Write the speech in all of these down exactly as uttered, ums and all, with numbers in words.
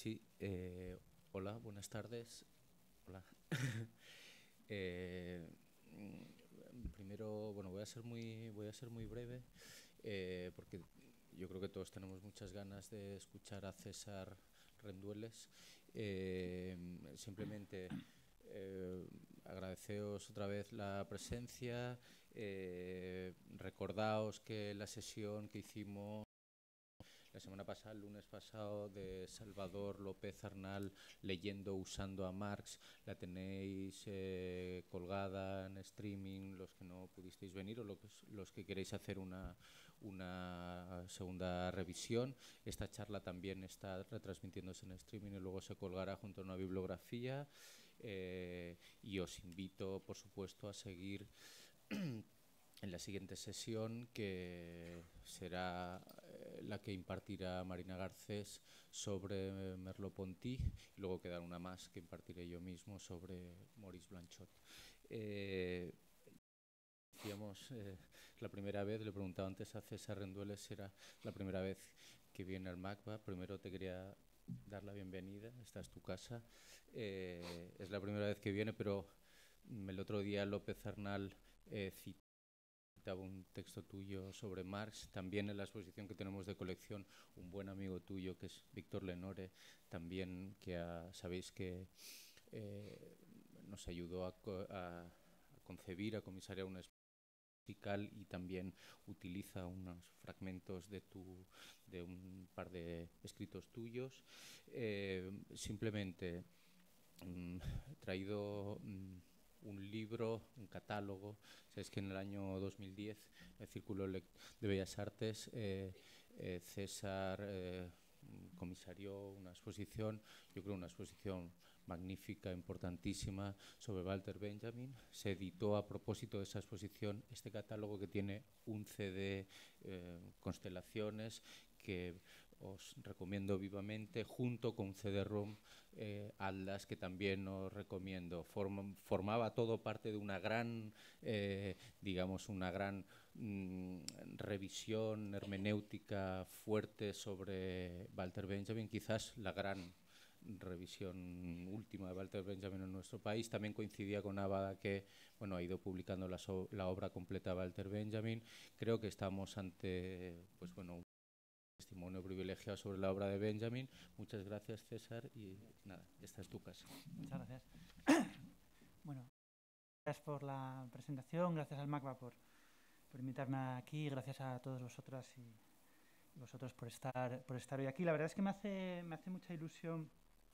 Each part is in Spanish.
Sí, eh, hola, buenas tardes. Hola. eh, primero, bueno, voy a ser muy, voy a ser muy breve, eh, porque yo creo que todos tenemos muchas ganas de escuchar a César Rendueles. Eh, simplemente eh, agradeceos otra vez la presencia. Eh, recordaos que la sesión que hicimos la semana pasada, el lunes pasado, de Salvador López Arnal leyendo Usando a Marx, la tenéis eh, colgada en streaming, los que no pudisteis venir o los, los que queréis hacer una, una segunda revisión. Esta charla también está retransmitiéndose en streaming y luego se colgará junto a una bibliografía. Eh, y os invito, por supuesto, a seguir en la siguiente sesión, que será eh, la que impartirá Marina Garcés sobre Merleau-Ponty, y luego quedará una más que impartiré yo mismo sobre Maurice Blanchot. Eh, decíamos, eh, la primera vez, le preguntaba antes a César Rendueles si era la primera vez que viene al MACBA. Primero te quería dar la bienvenida, esta es tu casa. Eh, es la primera vez que viene, pero el otro día López Arnal eh, citó un texto tuyo sobre Marx, también en la exposición que tenemos de colección, un buen amigo tuyo que es Víctor Lenore, también que a, sabéis que eh, nos ayudó a, a, a concebir, a comisariar una exposición musical, y también utiliza unos fragmentos de, tu, de un par de escritos tuyos. Eh, simplemente mmm, he traído mmm, un libro, un catálogo. Sabes que en el año dos mil diez, el Círculo de Bellas Artes, eh, eh, César eh, comisarió una exposición, yo creo una exposición magnífica, importantísima, sobre Walter Benjamin. Se editó a propósito de esa exposición este catálogo que tiene un C D, eh, Constelaciones, que os recomiendo vivamente, junto con un C D ROM, eh, Atlas, que también os recomiendo. Form, formaba todo parte de una gran, eh, digamos, una gran mm, revisión hermenéutica fuerte sobre Walter Benjamin, quizás la gran revisión última de Walter Benjamin en nuestro país. También coincidía con Abada, que bueno, ha ido publicando la, so la obra completa de Walter Benjamin. Creo que estamos ante, pues bueno, un testimonio privilegiado sobre la obra de Benjamin. Muchas gracias, César, y nada, esta es tu casa. Muchas gracias. Bueno, gracias por la presentación, gracias al MACBA por, por invitarme aquí, gracias a todos vosotras y vosotros por estar, por estar hoy aquí. La verdad es que me hace, me hace mucha ilusión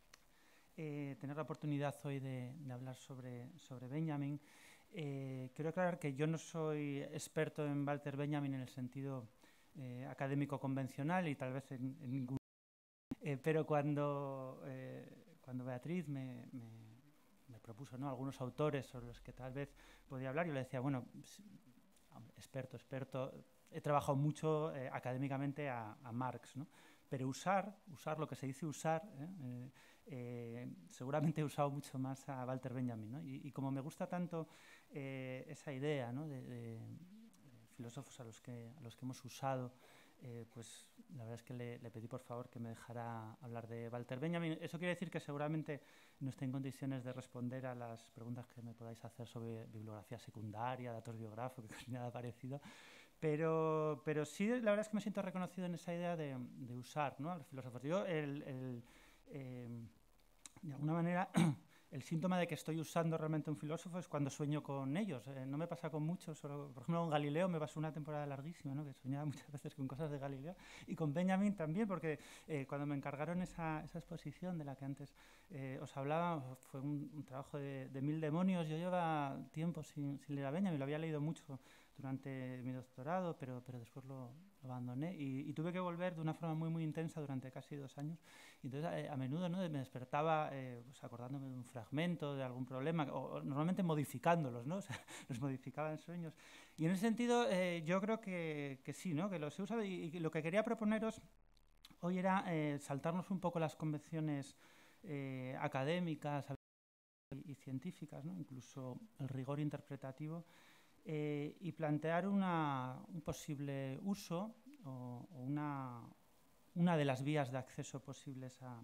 eh, tener la oportunidad hoy de, de hablar sobre, sobre Benjamin. Eh, quiero aclarar que yo no soy experto en Walter Benjamin en el sentido eh, académico convencional y tal vez en, en ningún... Eh, pero cuando, eh, cuando Beatriz me, me, me propuso, ¿no?, algunos autores sobre los que tal vez podía hablar, yo le decía, bueno, experto, experto, he trabajado mucho eh, académicamente a, a Marx, ¿no? Pero usar, usar lo que se dice usar, ¿eh? Eh, seguramente he usado mucho más a Walter Benjamin, ¿no? Y, y como me gusta tanto eh, esa idea, ¿no?, de, de, de filósofos a los que, a los que hemos usado, eh, pues la verdad es que le, le pedí por favor que me dejara hablar de Walter Benjamin. Eso quiere decir que seguramente no estoy en condiciones de responder a las preguntas que me podáis hacer sobre bibliografía secundaria, datos biográficos, ni nada parecido, pero, pero sí, la verdad es que me siento reconocido en esa idea de, de usar, ¿no?, a los filósofos. Yo, el, el, eh, de alguna manera, el síntoma de que estoy usando realmente un filósofo es cuando sueño con ellos. Eh, no me pasa con muchos, solo, por ejemplo, con Galileo me pasó una temporada larguísima, ¿no?, que soñaba muchas veces con cosas de Galileo, y con Benjamin también, porque eh, cuando me encargaron esa, esa exposición de la que antes eh, os hablaba, fue un, un trabajo de, de mil demonios. Yo llevaba tiempo sin, sin leer a Benjamin, lo había leído mucho durante mi doctorado, pero, pero después lo, lo abandoné y, y tuve que volver de una forma muy, muy intensa durante casi dos años. Y entonces, eh, a menudo, ¿no?, me despertaba eh, pues, acordándome de un fragmento, de algún problema, o, o normalmente modificándolos, ¿no? O sea, los modificaba en sueños. Y en ese sentido, eh, yo creo que, que sí, ¿no?, que los he usado, y, y lo que quería proponeros hoy era eh, saltarnos un poco las convenciones eh, académicas y, y científicas, ¿no?, incluso el rigor interpretativo, eh, y plantear una, un posible uso o, o una, una de las vías de acceso posibles a,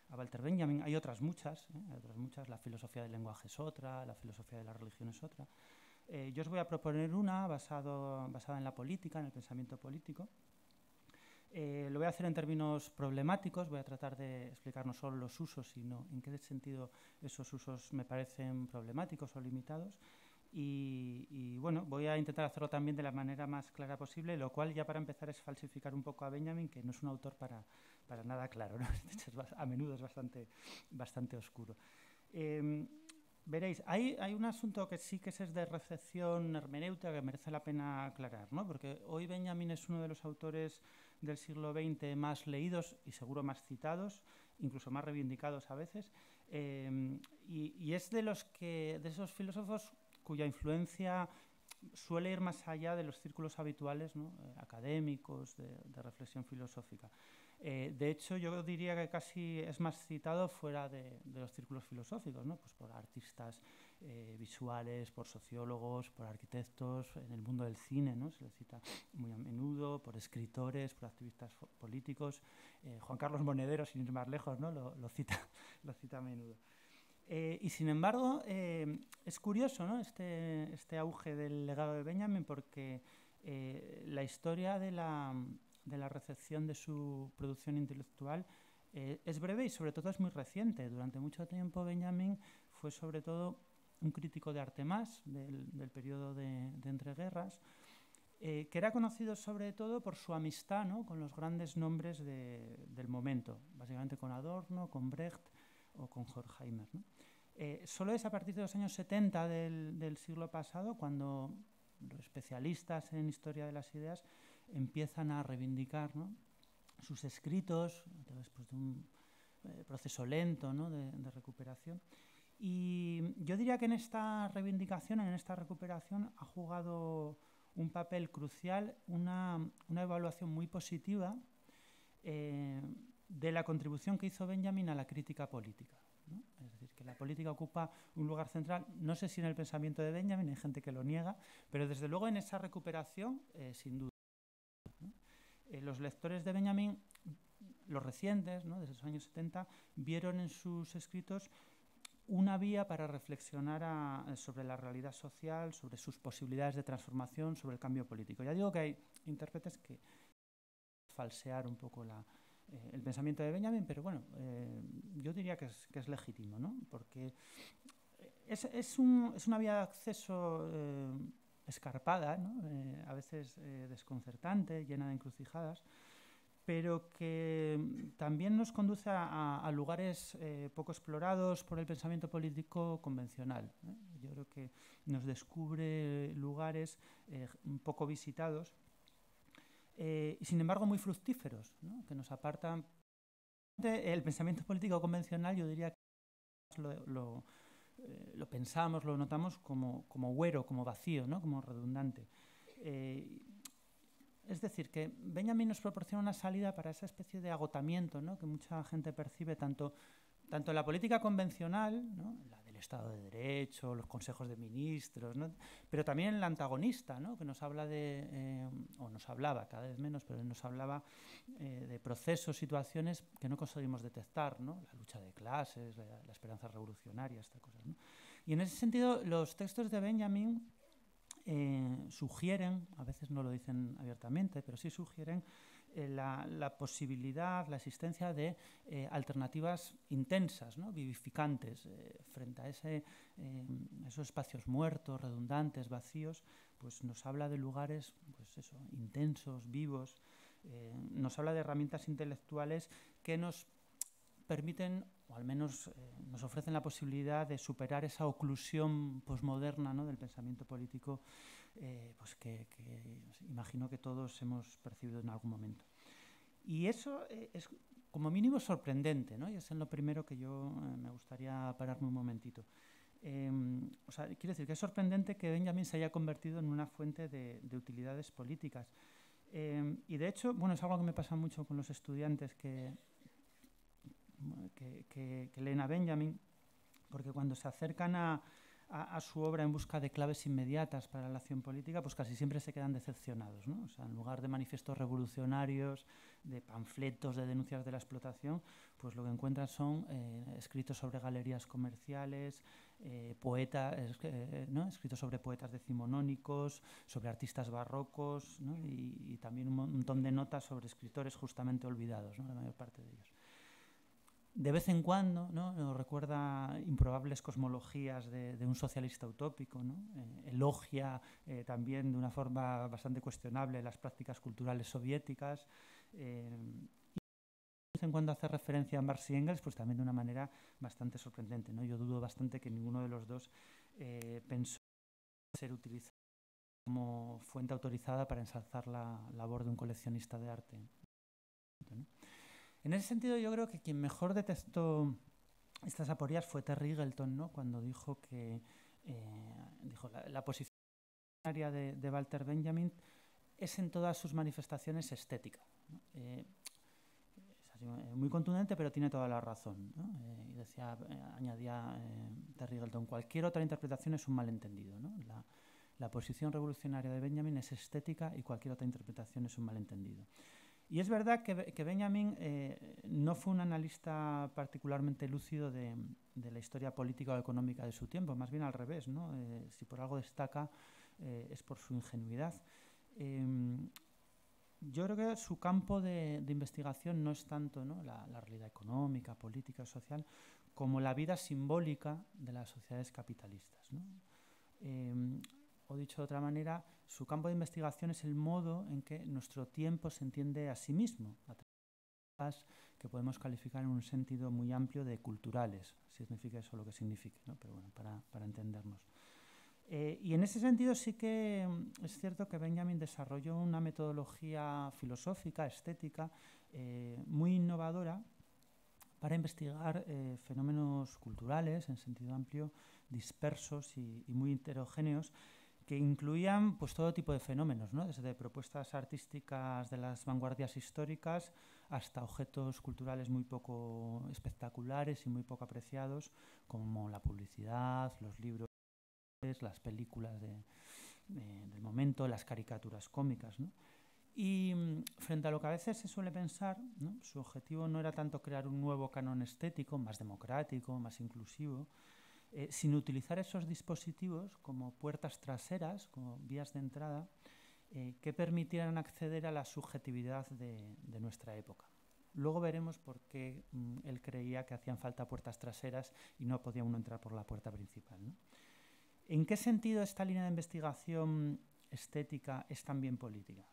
a Walter Benjamin. Hay otras muchas, ¿eh? Hay otras muchas. La filosofía del lenguaje es otra, la filosofía de la religión es otra. Eh, yo os voy a proponer una basado, basada en la política, en el pensamiento político. Eh, lo voy a hacer en términos problemáticos, voy a tratar de explicar no solo los usos, sino en qué sentido esos usos me parecen problemáticos o limitados. Y, y bueno, voy a intentar hacerlo también de la manera más clara posible, lo cual ya para empezar es falsificar un poco a Benjamin, que no es un autor para, para nada claro, ¿no? A menudo es bastante, bastante oscuro. Eh, veréis, hay, hay un asunto que sí que es de recepción hermenéutica que merece la pena aclarar, ¿no? Porque hoy Benjamin es uno de los autores del siglo veinte más leídos y seguro más citados, incluso más reivindicados a veces, eh, y, y es de los que, de esos filósofos cuya influencia suele ir más allá de los círculos habituales, ¿no? eh, académicos, de, de reflexión filosófica. Eh, de hecho, yo diría que casi es más citado fuera de, de los círculos filosóficos, ¿no? Pues por artistas eh, visuales, por sociólogos, por arquitectos, en el mundo del cine, ¿no? Se le cita muy a menudo, por escritores, por activistas políticos. Eh, Juan Carlos Monedero, sin ir más lejos, ¿no? lo, lo, cita, lo cita a menudo. Eh, y sin embargo, eh, es curioso, ¿no? este, este auge del legado de Benjamin, porque eh, la historia de la, de la recepción de su producción intelectual eh, es breve y sobre todo es muy reciente. Durante mucho tiempo Benjamin fue sobre todo un crítico de arte más del, del periodo de, de entreguerras, eh, que era conocido sobre todo por su amistad, ¿no? con los grandes nombres de, del momento, básicamente con Adorno, con Brecht o con Horkheimer, ¿no? Eh, solo es a partir de los años setenta del, del siglo pasado cuando los especialistas en historia de las ideas empiezan a reivindicar, ¿no? sus escritos después de un eh, proceso lento, ¿no? de, de recuperación. Y yo diría que en esta reivindicación, en esta recuperación, ha jugado un papel crucial una, una evaluación muy positiva eh, de la contribución que hizo Benjamin a la crítica política, ¿no? Es decir, que la política ocupa un lugar central, no sé si en el pensamiento de Benjamin, hay gente que lo niega, pero desde luego en esa recuperación, eh, sin duda, ¿no? Eh, los lectores de Benjamin, los recientes, ¿no? desde los años setenta, vieron en sus escritos una vía para reflexionar a, sobre la realidad social, sobre sus posibilidades de transformación, sobre el cambio político. Ya digo que hay intérpretes que falsear un poco la, eh, el pensamiento de Benjamin, pero bueno, eh, yo diría que es, que es legítimo, ¿no? Porque es, es, un, es una vía de acceso eh, escarpada, ¿no? eh, a veces eh, desconcertante, llena de encrucijadas, pero que también nos conduce a, a lugares eh, poco explorados por el pensamiento político convencional, ¿eh? Yo creo que nos descubre lugares eh, poco visitados eh, y sin embargo muy fructíferos, ¿no? Que nos apartan. El pensamiento político convencional, yo diría que lo, lo, eh, lo pensamos, lo notamos como, como huero, como vacío, ¿no? Como redundante. Eh, Es decir, que Benjamin nos proporciona una salida para esa especie de agotamiento, ¿no? que mucha gente percibe tanto, tanto en la política convencional, ¿no? la del Estado de Derecho, los consejos de ministros, ¿no? pero también en la antagonista, ¿no? que nos habla de, eh, o nos hablaba cada vez menos, pero nos hablaba eh, de procesos, situaciones que no conseguimos detectar, ¿no? la lucha de clases, la, la esperanza revolucionaria, estas cosas, ¿no? Y en ese sentido, los textos de Benjamin Eh, sugieren, a veces no lo dicen abiertamente, pero sí sugieren eh, la, la posibilidad, la existencia de eh, alternativas intensas, ¿no? vivificantes, eh, frente a ese, eh, esos espacios muertos, redundantes, vacíos, pues nos habla de lugares pues eso, intensos, vivos, eh, nos habla de herramientas intelectuales que nos permiten, o al menos eh, nos ofrecen la posibilidad de superar esa oclusión posmoderna, ¿no? del pensamiento político eh, pues que, que imagino que todos hemos percibido en algún momento. Y eso eh, es como mínimo sorprendente, ¿no? Y es en lo primero que yo eh, me gustaría pararme un momentito. Eh, o sea, quiero decir que es sorprendente que Benjamin se haya convertido en una fuente de, de utilidades políticas. Eh, y de hecho, bueno, es algo que me pasa mucho con los estudiantes que... Que, que, que leen a Benjamin, porque cuando se acercan a, a, a su obra en busca de claves inmediatas para la acción política, pues casi siempre se quedan decepcionados, ¿no? O sea, en lugar de manifiestos revolucionarios, de panfletos, de denuncias de la explotación, pues lo que encuentran son eh, escritos sobre galerías comerciales, eh, poetas, eh, ¿no? escritos sobre poetas decimonónicos, sobre artistas barrocos, ¿no? y, y también un montón de notas sobre escritores justamente olvidados, ¿no? La mayor parte de ellos. De vez en cuando, ¿no? Nos recuerda improbables cosmologías de, de un socialista utópico, ¿no? Eh, elogia eh, también de una forma bastante cuestionable las prácticas culturales soviéticas. Eh, y de vez en cuando hace referencia a Marx y Engels, pues también de una manera bastante sorprendente, ¿no? Yo dudo bastante que ninguno de los dos eh, pensó ser utilizado como fuente autorizada para ensalzar la labor de un coleccionista de arte, ¿no? En ese sentido, yo creo que quien mejor detectó estas aporías fue Terry Eagleton, ¿no? Cuando dijo que eh, dijo, la, la posición de, de Walter Benjamin es en todas sus manifestaciones estética, ¿no? Eh, es así, eh, muy contundente, pero tiene toda la razón, ¿no? Eh, y decía, eh, añadía eh, Terry Eagleton, cualquier otra interpretación es un malentendido, ¿no? La, la posición revolucionaria de Benjamin es estética y cualquier otra interpretación es un malentendido. Y es verdad que, que Benjamin eh, no fue un analista particularmente lúcido de, de la historia política o económica de su tiempo, más bien al revés, ¿no? Eh, si por algo destaca eh, es por su ingenuidad. Eh, yo creo que su campo de, de investigación no es tanto, ¿no? la, la realidad económica, política, social, como la vida simbólica de las sociedades capitalistas, ¿no? Eh, o dicho de otra manera, su campo de investigación es el modo en que nuestro tiempo se entiende a sí mismo, a través de que podemos calificar en un sentido muy amplio de culturales, si significa eso lo que signifique, ¿no? Pero bueno, para, para entendernos. Eh, y en ese sentido sí que es cierto que Benjamin desarrolló una metodología filosófica, estética, eh, muy innovadora para investigar eh, fenómenos culturales en sentido amplio, dispersos y, y muy heterogéneos, que incluían pues, todo tipo de fenómenos, ¿no? Desde propuestas artísticas de las vanguardias históricas hasta objetos culturales muy poco espectaculares y muy poco apreciados, como la publicidad, los libros, las películas de, de, del momento, las caricaturas cómicas, ¿no? Y frente a lo que a veces se suele pensar, ¿no? Su objetivo no era tanto crear un nuevo canon estético, más democrático, más inclusivo, eh, sin utilizar esos dispositivos como puertas traseras, como vías de entrada, eh, que permitieran acceder a la subjetividad de, de nuestra época. Luego veremos por qué mm, él creía que hacían falta puertas traseras y no podía uno entrar por la puerta principal, ¿no? ¿En qué sentido esta línea de investigación estética es también política?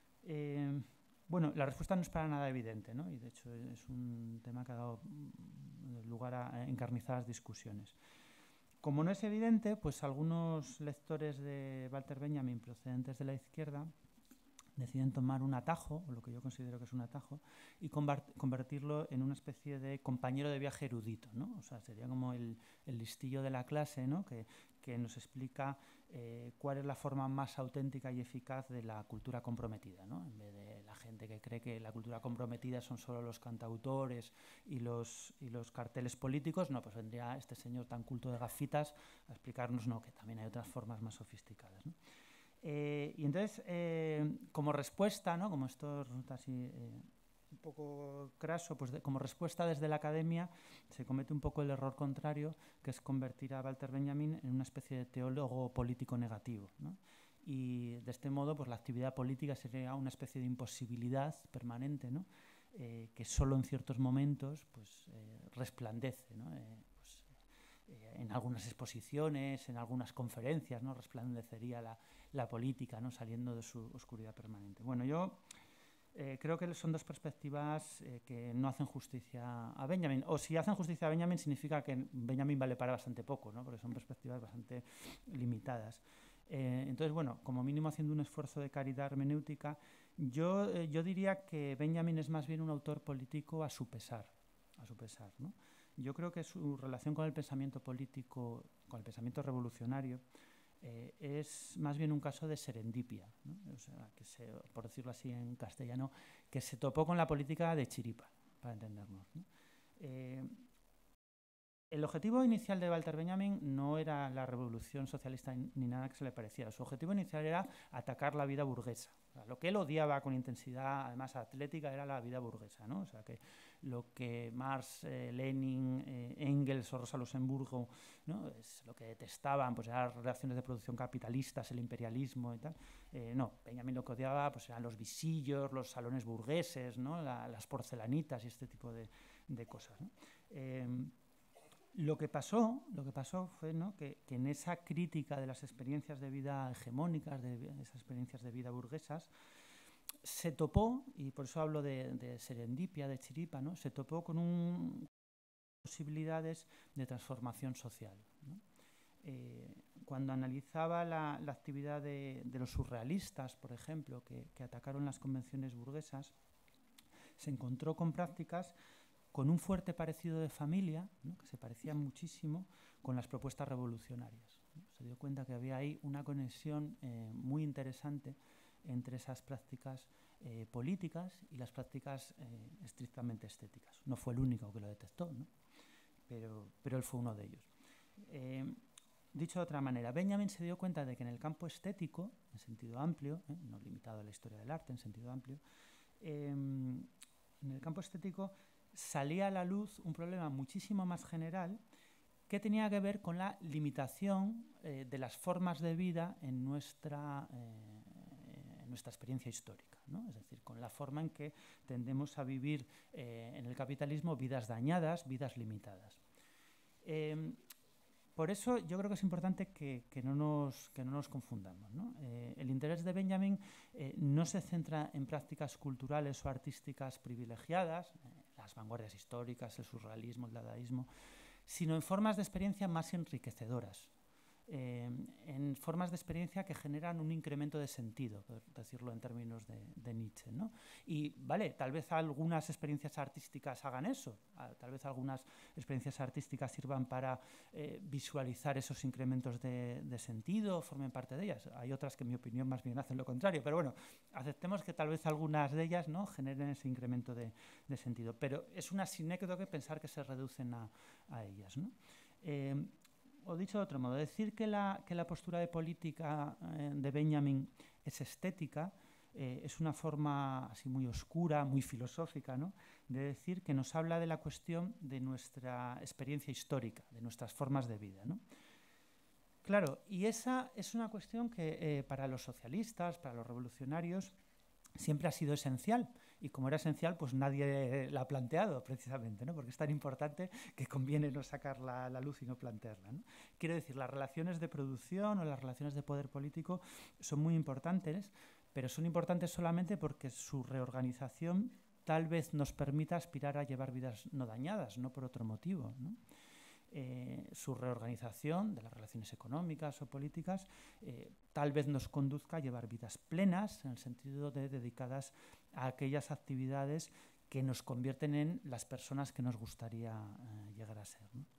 Eh, bueno, la respuesta no es para nada evidente, ¿no? Y de hecho es un tema que ha dado lugar a encarnizadas discusiones. Como no es evidente, pues algunos lectores de Walter Benjamin procedentes de la izquierda deciden tomar un atajo, o lo que yo considero que es un atajo, y convertirlo en una especie de compañero de viaje erudito, ¿no? O sea, sería como el, el listillo de la clase, ¿no? que, que nos explica eh, cuál es la forma más auténtica y eficaz de la cultura comprometida, ¿no? En vez de la gente que cree que la cultura comprometida son solo los cantautores y los, y los carteles políticos, no, pues vendría este señor tan culto de gafitas a explicarnos, no, que también hay otras formas más sofisticadas, ¿no? Eh, y entonces, eh, como respuesta, ¿no? Como esto resulta así eh, un poco craso, pues de, como respuesta desde la academia se comete un poco el error contrario, que es convertir a Walter Benjamin en una especie de teólogo político negativo, ¿no? Y de este modo, pues la actividad política sería una especie de imposibilidad permanente, ¿no? Eh, que solo en ciertos momentos pues, eh, resplandece, ¿no? Eh, pues, eh, en algunas exposiciones, en algunas conferencias, ¿no? Resplandecería la la política, ¿no? Saliendo de su oscuridad permanente. Bueno, yo eh, creo que son dos perspectivas eh, que no hacen justicia a Benjamin. O si hacen justicia a Benjamin significa que Benjamin vale para bastante poco, ¿no? Porque son perspectivas bastante limitadas. Eh, entonces, bueno, como mínimo haciendo un esfuerzo de caridad hermenéutica, yo, eh, yo diría que Benjamin es más bien un autor político a su pesar, a su pesar, ¿no? Yo creo que su relación con el pensamiento político, con el pensamiento revolucionario, Eh, es más bien un caso de serendipia, ¿no? O sea, que se, por decirlo así en castellano, que se topó con la política de chiripa, para entendernos, ¿no? Eh, El objetivo inicial de Walter Benjamin no era la revolución socialista ni nada que se le pareciera. Su objetivo inicial era atacar la vida burguesa. O sea, lo que él odiaba con intensidad, además atlética, era la vida burguesa, ¿no? O sea, que lo que Marx, eh, Lenin, eh, Engels o Rosa Luxemburgo, ¿no? Es lo que detestaban, pues eran las relaciones de producción capitalistas, el imperialismo y tal. Eh, no, Benjamin lo que odiaba pues, eran los visillos, los salones burgueses, ¿no? La, las porcelanitas y este tipo de, de cosas, ¿no? Eh, Lo que pasó, lo que pasó fue, ¿no? que, que en esa crítica de las experiencias de vida hegemónicas, de, de esas experiencias de vida burguesas, se topó, y por eso hablo de, de serendipia, de chiripa, ¿no? Se topó con un, posibilidades de transformación social, ¿no? Eh, cuando analizaba la, la actividad de, de los surrealistas, por ejemplo, que, que atacaron las convenciones burguesas, se encontró con prácticas con un fuerte parecido de familia, ¿no? Que se parecían muchísimo con las propuestas revolucionarias, ¿no? Se dio cuenta que había ahí una conexión eh, muy interesante entre esas prácticas eh, políticas y las prácticas eh, estrictamente estéticas. No fue el único que lo detectó, ¿no? pero, pero él fue uno de ellos. Eh, dicho de otra manera, Benjamin se dio cuenta de que en el campo estético, en sentido amplio, ¿eh? no limitado a la historia del arte, en sentido amplio, eh, en el campo estético salía a la luz un problema muchísimo más general que tenía que ver con la limitación eh, de las formas de vida en nuestra, eh, en nuestra experiencia histórica, ¿no? Es decir, con la forma en que tendemos a vivir eh, en el capitalismo vidas dañadas, vidas limitadas. Eh, por eso yo creo que es importante que, que, no, nos, que no nos confundamos, ¿no? Eh, el interés de Benjamin eh, no se centra en prácticas culturales o artísticas privilegiadas, eh, las vanguardias históricas, el surrealismo, el dadaísmo, sino en formas de experiencia más enriquecedoras, eh, en formas de experiencia que generan un incremento de sentido, por decirlo en términos de, de Nietzsche, ¿no? Y, vale, tal vez algunas experiencias artísticas hagan eso, tal vez algunas experiencias artísticas sirvan para eh, visualizar esos incrementos de, de sentido, formen parte de ellas. Hay otras que, en mi opinión, más bien hacen lo contrario, pero bueno, aceptemos que tal vez algunas de ellas, ¿no?, generen ese incremento de, de sentido, pero es una sinécdoque pensar que se reducen a, a ellas, ¿no? Eh, O dicho de otro modo, decir que la, que la postura de política eh, de Benjamin es estética eh, es una forma así muy oscura, muy filosófica, ¿no?, de decir que nos habla de la cuestión de nuestra experiencia histórica, de nuestras formas de vida, ¿no? Claro, y esa es una cuestión que eh, para los socialistas, para los revolucionarios, siempre ha sido esencial, y como era esencial, pues nadie la ha planteado precisamente, ¿no?, porque es tan importante que conviene no sacarla a la luz y no plantearla, ¿no? Quiero decir, las relaciones de producción o las relaciones de poder político son muy importantes, pero son importantes solamente porque su reorganización tal vez nos permita aspirar a llevar vidas no dañadas, no por otro motivo, ¿no? Eh, su reorganización de las relaciones económicas o políticas eh, tal vez nos conduzca a llevar vidas plenas, en el sentido de dedicadas a aquellas actividades que nos convierten en las personas que nos gustaría eh, llegar a ser, ¿no?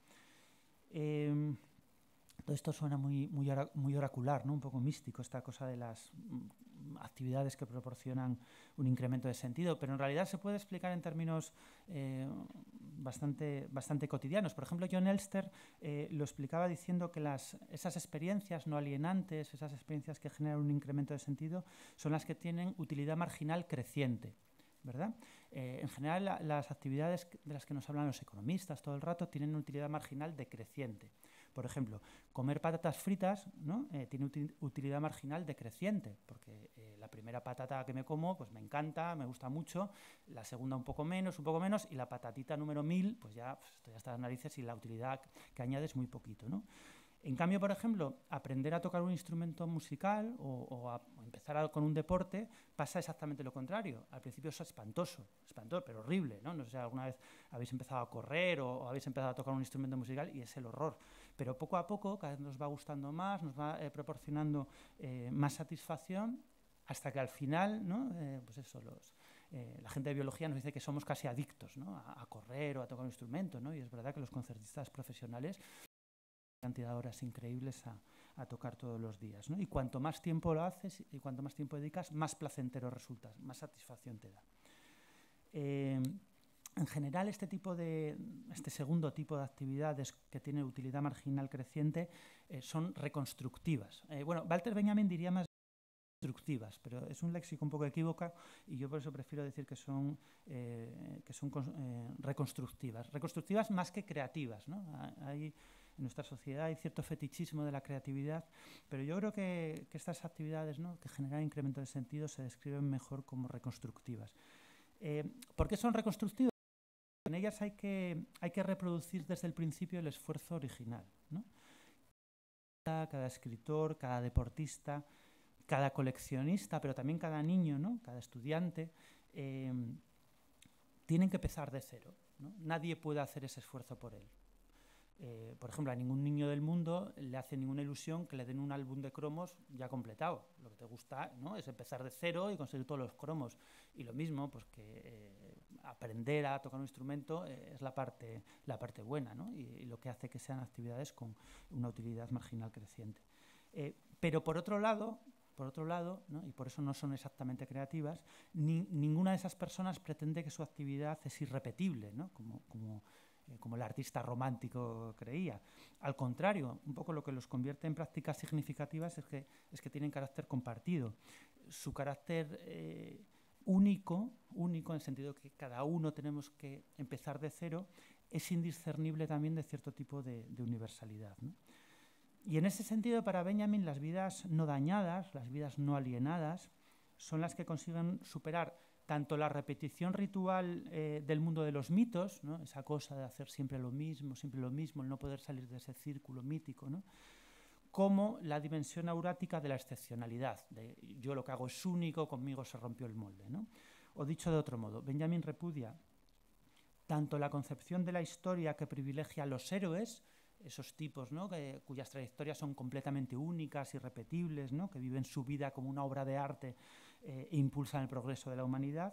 Eh, todo esto suena muy, muy, muy oracular, ¿no?, un poco místico, esta cosa de las mm, actividades que proporcionan un incremento de sentido, pero en realidad se puede explicar en términos eh, bastante, bastante cotidianos. Por ejemplo, John Elster eh, lo explicaba diciendo que las, esas experiencias no alienantes, esas experiencias que generan un incremento de sentido, son las que tienen utilidad marginal creciente, ¿verdad? Eh, en general, la, las actividades de las que nos hablan los economistas todo el rato tienen utilidad marginal decreciente. Por ejemplo, comer patatas fritas, ¿no?, eh, tiene util utilidad marginal decreciente, porque eh, la primera patata que me como pues me encanta, me gusta mucho, la segunda un poco menos, un poco menos, y la patatita número mil, pues ya pues, estoy hasta las narices y la utilidad que añade es muy poquito, ¿no? En cambio, por ejemplo, aprender a tocar un instrumento musical o, o a empezar a, con un deporte pasa exactamente lo contrario. Al principio es espantoso, espantoso, pero horrible, ¿no? No sé si alguna vez habéis empezado a correr o, o habéis empezado a tocar un instrumento musical y es el horror. Pero poco a poco cada vez nos va gustando más, nos va eh, proporcionando eh, más satisfacción, hasta que al final, ¿no?, eh, pues eso, los, eh, la gente de biología nos dice que somos casi adictos, ¿no?, a, a correr o a tocar un instrumento, ¿no? Y es verdad que los concertistas profesionales cantidad de horas increíbles a, a tocar todos los días, ¿no? Y cuanto más tiempo lo haces y cuanto más tiempo dedicas, más placentero resultas, más satisfacción te da. Eh, en general, este tipo de, este segundo tipo de actividades que tienen utilidad marginal creciente eh, son reconstructivas. Eh, bueno, Walter Benjamin diría más constructivas, pero es un léxico un poco equívoco y yo por eso prefiero decir que son, eh, que son eh, reconstructivas. Reconstructivas más que creativas, ¿no? Hay, en nuestra sociedad hay cierto fetichismo de la creatividad, pero yo creo que, que estas actividades, ¿no?, que generan incremento de sentido se describen mejor como reconstructivas. Eh, ¿Por qué son reconstructivas? En ellas hay que, hay que reproducir desde el principio el esfuerzo original, ¿no? Cada escritor, cada deportista, cada coleccionista, pero también cada niño, ¿no?, cada estudiante, eh, tienen que empezar de cero, ¿no? Nadie puede hacer ese esfuerzo por él. Eh, por ejemplo, a ningún niño del mundo le hace ninguna ilusión que le den un álbum de cromos ya completado. Lo que te gusta, ¿no?, es empezar de cero y conseguir todos los cromos. Y lo mismo, pues que eh, aprender a tocar un instrumento eh, es la parte, la parte buena, ¿no?, y, y lo que hace que sean actividades con una utilidad marginal creciente. Eh, pero por otro lado, Por otro lado, ¿no?, y por eso no son exactamente creativas, ni, ninguna de esas personas pretende que su actividad es irrepetible, ¿no?, como, como, eh, como el artista romántico creía. Al contrario, un poco lo que los convierte en prácticas significativas es que, es que tienen carácter compartido. Su carácter eh, único, único en el sentido que cada uno tenemos que empezar de cero, es indiscernible también de cierto tipo de, de universalidad, ¿no? Y en ese sentido, para Benjamin, las vidas no dañadas, las vidas no alienadas, son las que consiguen superar tanto la repetición ritual eh, del mundo de los mitos, ¿no?, esa cosa de hacer siempre lo mismo, siempre lo mismo, el no poder salir de ese círculo mítico, ¿no?, como la dimensión aurática de la excepcionalidad, de yo lo que hago es único, conmigo se rompió el molde, ¿no? O dicho de otro modo, Benjamin repudia tanto la concepción de la historia que privilegia a los héroes, esos tipos, ¿no?, que, cuyas trayectorias son completamente únicas, irrepetibles, ¿no?, que viven su vida como una obra de arte eh, e impulsan el progreso de la humanidad.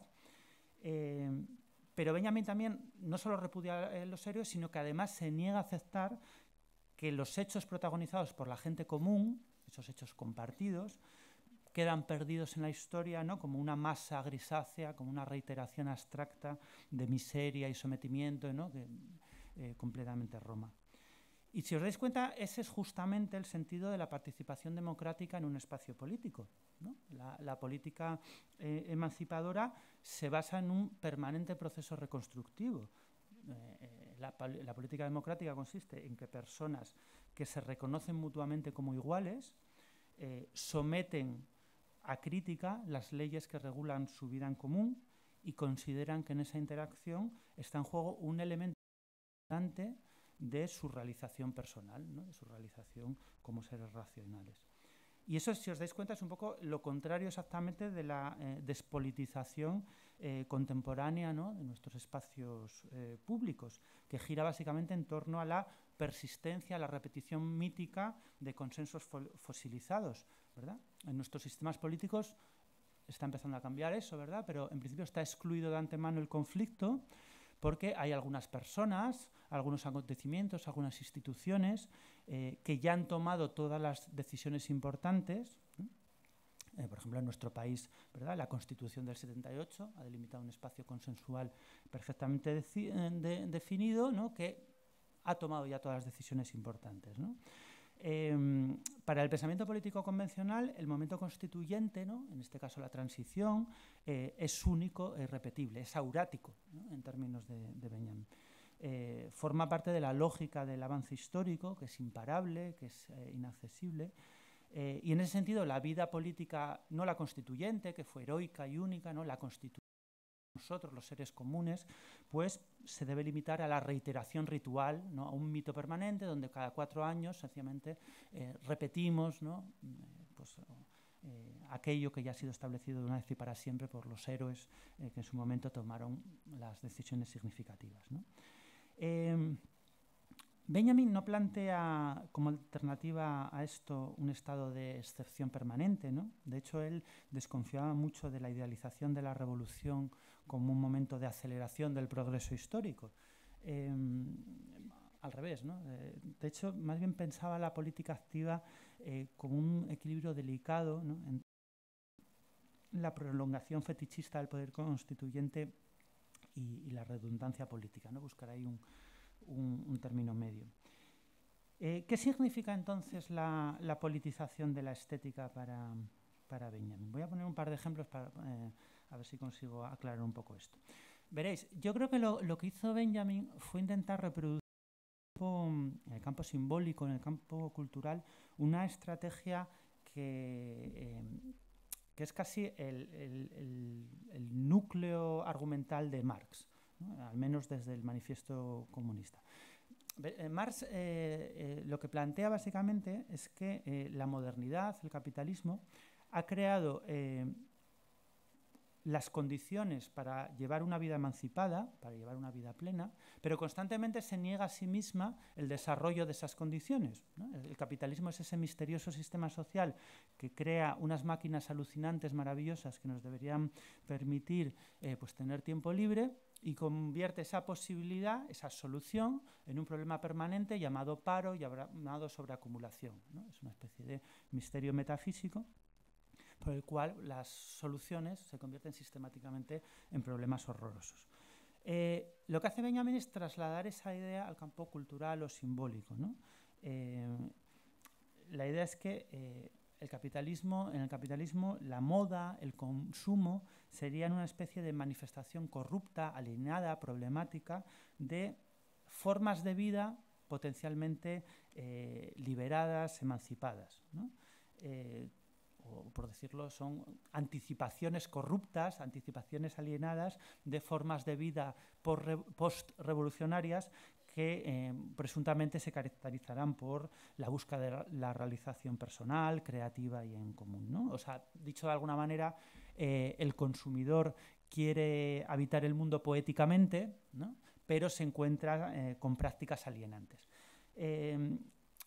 Eh, pero Benjamin también no solo repudia a los héroes, sino que además se niega a aceptar que los hechos protagonizados por la gente común, esos hechos compartidos, quedan perdidos en la historia, ¿no?, como una masa grisácea, como una reiteración abstracta de miseria y sometimiento, ¿no?, que eh, completamente Roma. Y si os dais cuenta, ese es justamente el sentido de la participación democrática en un espacio político, ¿no? La, la política eh, emancipadora se basa en un permanente proceso reconstructivo. Eh, la, la política democrática consiste en que personas que se reconocen mutuamente como iguales eh, someten a crítica las leyes que regulan su vida en común y consideran que en esa interacción está en juego un elemento importante de su realización personal, ¿no?, de su realización como seres racionales. Y eso, si os dais cuenta, es un poco lo contrario exactamente de la eh, despolitización eh, contemporánea, ¿no?, de nuestros espacios eh, públicos, que gira básicamente en torno a la persistencia, a la repetición mítica de consensos fosilizados, ¿verdad? En nuestros sistemas políticos está empezando a cambiar eso, ¿verdad? Pero en principio está excluido de antemano el conflicto, porque hay algunas personas, algunos acontecimientos, algunas instituciones eh, que ya han tomado todas las decisiones importantes. Eh, por ejemplo, en nuestro país, ¿verdad?, la Constitución del setenta y ocho ha delimitado un espacio consensual perfectamente de, definido, ¿no?, que ha tomado ya todas las decisiones importantes, ¿no? Eh, para el pensamiento político convencional, el momento constituyente, ¿no?, en este caso la transición, eh, es único e irrepetible, es aurático, ¿no?, en términos de, de Benjamin. Eh, forma parte de la lógica del avance histórico, que es imparable, que es eh, inaccesible. Eh, y en ese sentido, la vida política, no la constituyente, que fue heroica y única, ¿no?, la constituyente, nosotros, los seres comunes, pues se debe limitar a la reiteración ritual, ¿no?, a un mito permanente donde cada cuatro años sencillamente eh, repetimos, ¿no?, eh, pues, eh, aquello que ya ha sido establecido de una vez y para siempre por los héroes eh, que en su momento tomaron las decisiones significativas, ¿no? Eh, Benjamin no plantea como alternativa a esto un estado de excepción permanente, ¿no? De hecho, él desconfiaba mucho de la idealización de la revolución como un momento de aceleración del progreso histórico. Eh, al revés, ¿no? Eh, de hecho, más bien pensaba la política activa eh, como un equilibrio delicado, ¿no?, entre la prolongación fetichista del poder constituyente y, y la redundancia política, ¿no? Buscar ahí un, un, un término medio. Eh, ¿Qué significa entonces la, la politización de la estética para, para Benjamin? Voy a poner un par de ejemplos para eh, a ver si consigo aclarar un poco esto. Veréis, yo creo que lo, lo que hizo Benjamin fue intentar reproducir en el campo simbólico, en el campo cultural, una estrategia que, eh, que es casi el, el, el, el núcleo argumental de Marx, ¿no? Al menos desde el Manifiesto Comunista. Marx eh, eh, lo que plantea básicamente es que eh, la modernidad, el capitalismo, ha creado eh, las condiciones para llevar una vida emancipada, para llevar una vida plena, pero constantemente se niega a sí misma el desarrollo de esas condiciones, ¿no? El capitalismo es ese misterioso sistema social que crea unas máquinas alucinantes, maravillosas, que nos deberían permitir eh, pues tener tiempo libre, y convierte esa posibilidad, esa solución, en un problema permanente llamado paro y llamado sobreacumulación, ¿no? Es una especie de misterio metafísico por el cual las soluciones se convierten sistemáticamente en problemas horrorosos. Eh, lo que hace Benjamin es trasladar esa idea al campo cultural o simbólico, ¿no? Eh, la idea es que eh, el capitalismo, en el capitalismo la moda, el consumo, serían una especie de manifestación corrupta, alienada, problemática, de formas de vida potencialmente eh, liberadas, emancipadas, ¿no? Eh, o por decirlo, son anticipaciones corruptas, anticipaciones alienadas de formas de vida post-revolucionarias que eh, presuntamente se caracterizarán por la búsqueda de la realización personal, creativa y en común, ¿no? O sea, dicho de alguna manera, eh, el consumidor quiere habitar el mundo poéticamente, ¿no? Pero se encuentra eh, con prácticas alienantes. Eh,